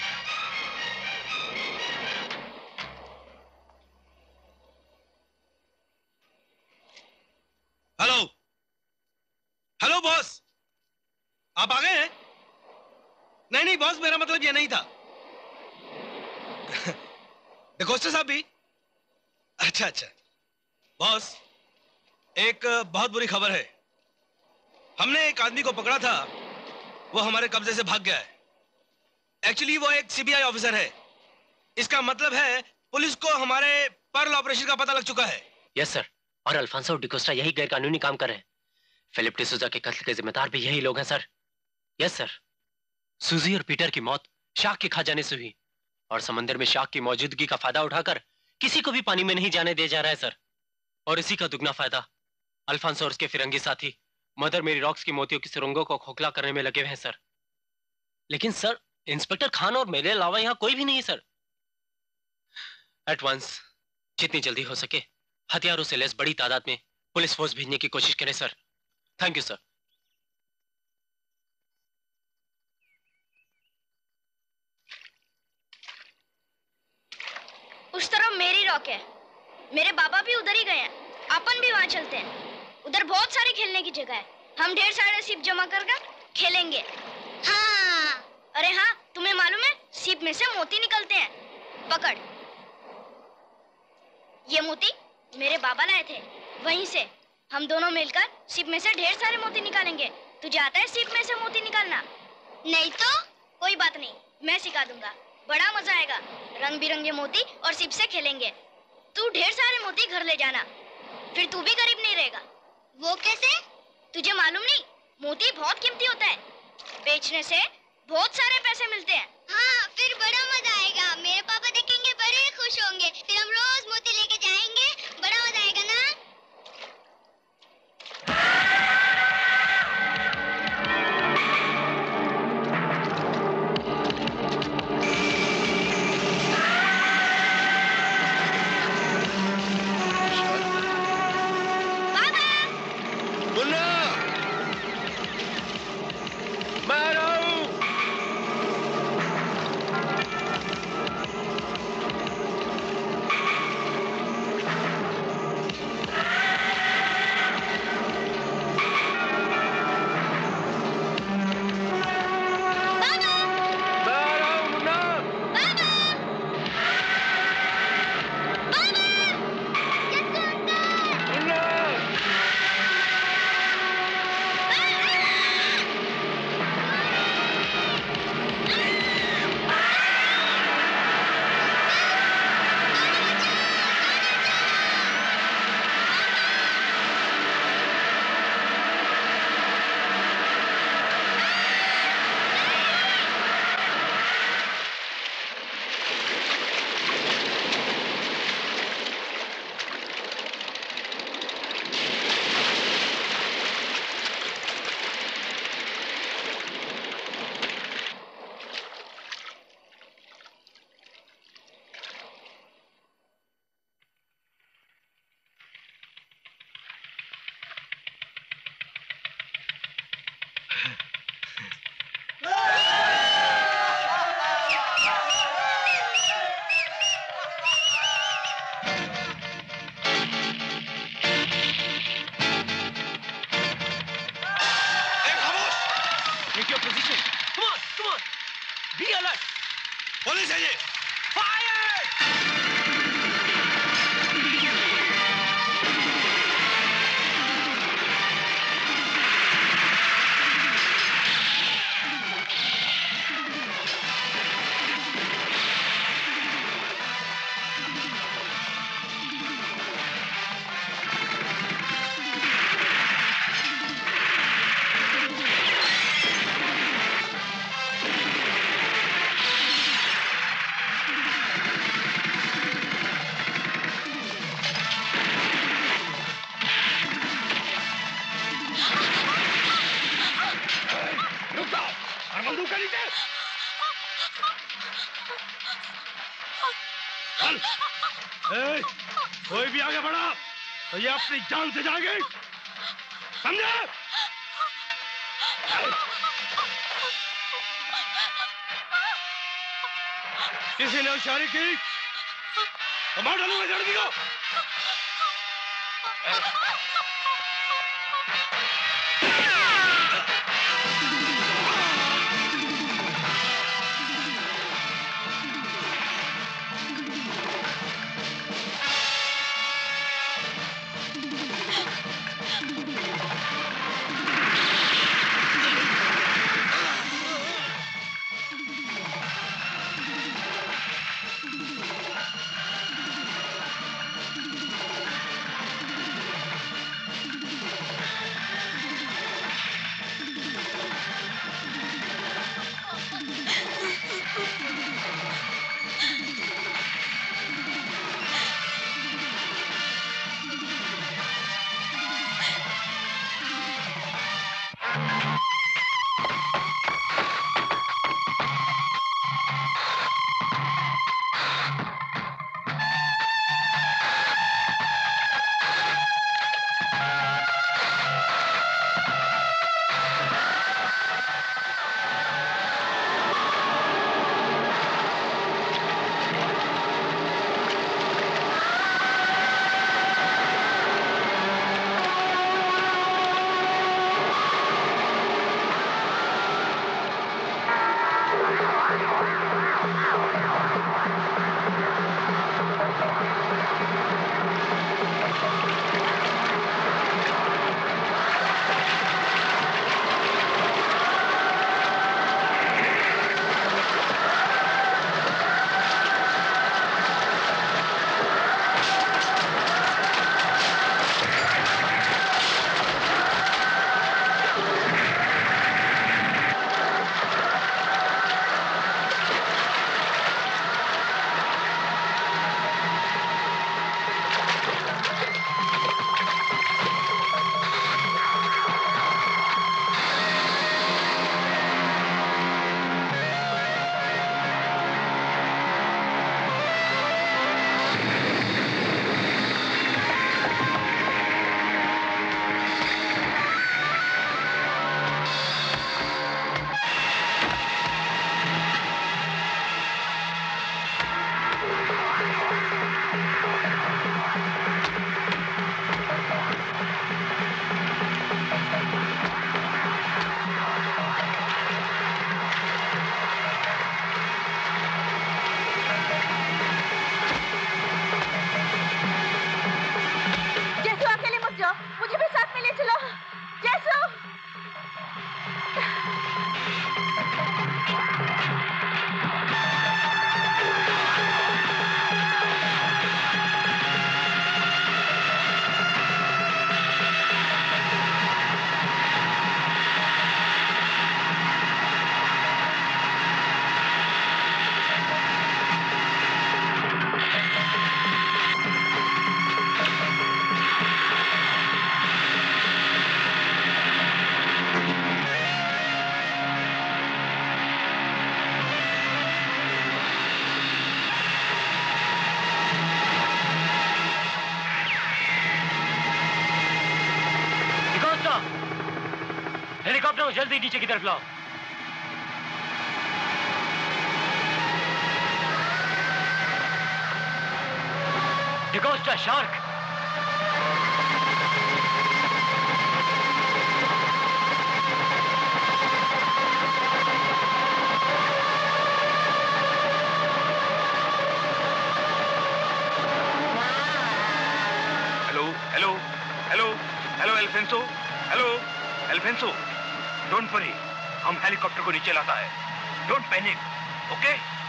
हेलो, हेलो बॉस, आप आ गए हैं? नहीं नहीं बॉस, मेरा मतलब ये नहीं था। डिकोस्टर साहब भी? अच्छा अच्छा बॉस, एक बहुत बुरी खबर है। हमने एक आदमी को पकड़ा था, वो हमारे कब्जे से भाग गया है। एक्चुअली वो एक सीबीआई ऑफिसर है। इसका मतलब है पुलिस को हमारे पर्ल ऑपरेशन का पता लग चुका है। यस सर, और अल्फांसो और डिकोस्टा यही गैरकानूनी काम कर रहे हैं। फिलिप डिसूजा के कत्ल के जिम्मेदार भी यही लोग हैं सर। यस सर, सूजी और पीटर की मौत शार्क के खा जाने से हुई, और समंदर में शार्क की मौजूदगी का फायदा उठाकर किसी को भी पानी में नहीं जाने दिया जा रहा है सर। और इसी का दुगना फायदा अल्फांसो और उसके फिरंगी साथी मदर मेरी रॉक्स की मोतियों की सुरंगों को खोखला करने में लगे हुए हैं सर। लेकिन सर, इंस्पेक्टर खान और मेरे अलावा यहाँ कोई भी नहीं है सर। एट वंस, जितनी जल्दी हो सके हथियारों से लैस बड़ी तादाद में पुलिस फोर्स भेजने की कोशिश करें सर। Thank you sir. उस तरफ मेरी रॉक है। मेरे बाबा भी उधर ही गए हैं। अपन भी वहाँ चलते हैं। उधर बहुत सारी खेलने की जगह है। हम ढेर सारे सीप जमा कर कर खेलेंगे। हाँ। अरे हाँ, तुम्हें मालूम है सीप में से मोती निकलते हैं। पकड़। ये मोती मेरे बाबा लाए थे। वहीं से हम दोनों मिलकर सीप में से ढेर सारे मोती निकालेंगे। तुझे आता है सीप में से मोती निकालना? नहीं तो कोई बात नहीं, मैं सिखा दूंगा। बड़ा मजा आएगा। रंग बिरंगे मोती और सीप से खेलेंगे। तू ढेर सारे मोती घर ले जाना, फिर तू भी गरीब नहीं रहेगा। वो कैसे? तुझे मालूम नहीं, मोती बहुत कीमती होता है। बेचने से बहुत सारे पैसे मिलते हैं। हाँ, फिर बड़ा मजा आएगा। मेरे पापा देखेंगे, बड़े खुश होंगे। फिर हम रोज मोती लेके जाएंगे। बड़ा मजा आएगा ना? कोई भी आगे बढ़ा तो ये अपनी जान से जाएंगे, समझे? किसी ने होशियारी की तो मार डालूंगा लड़की को। जल्दी नीचे की तरफ लाओ। D'Costa shark. Hello hello hello Alfonso, hello Alfonso, don't worry, हम हेलीकॉप्टर को नीचे लाता है, डोंट पैनिक, ओके?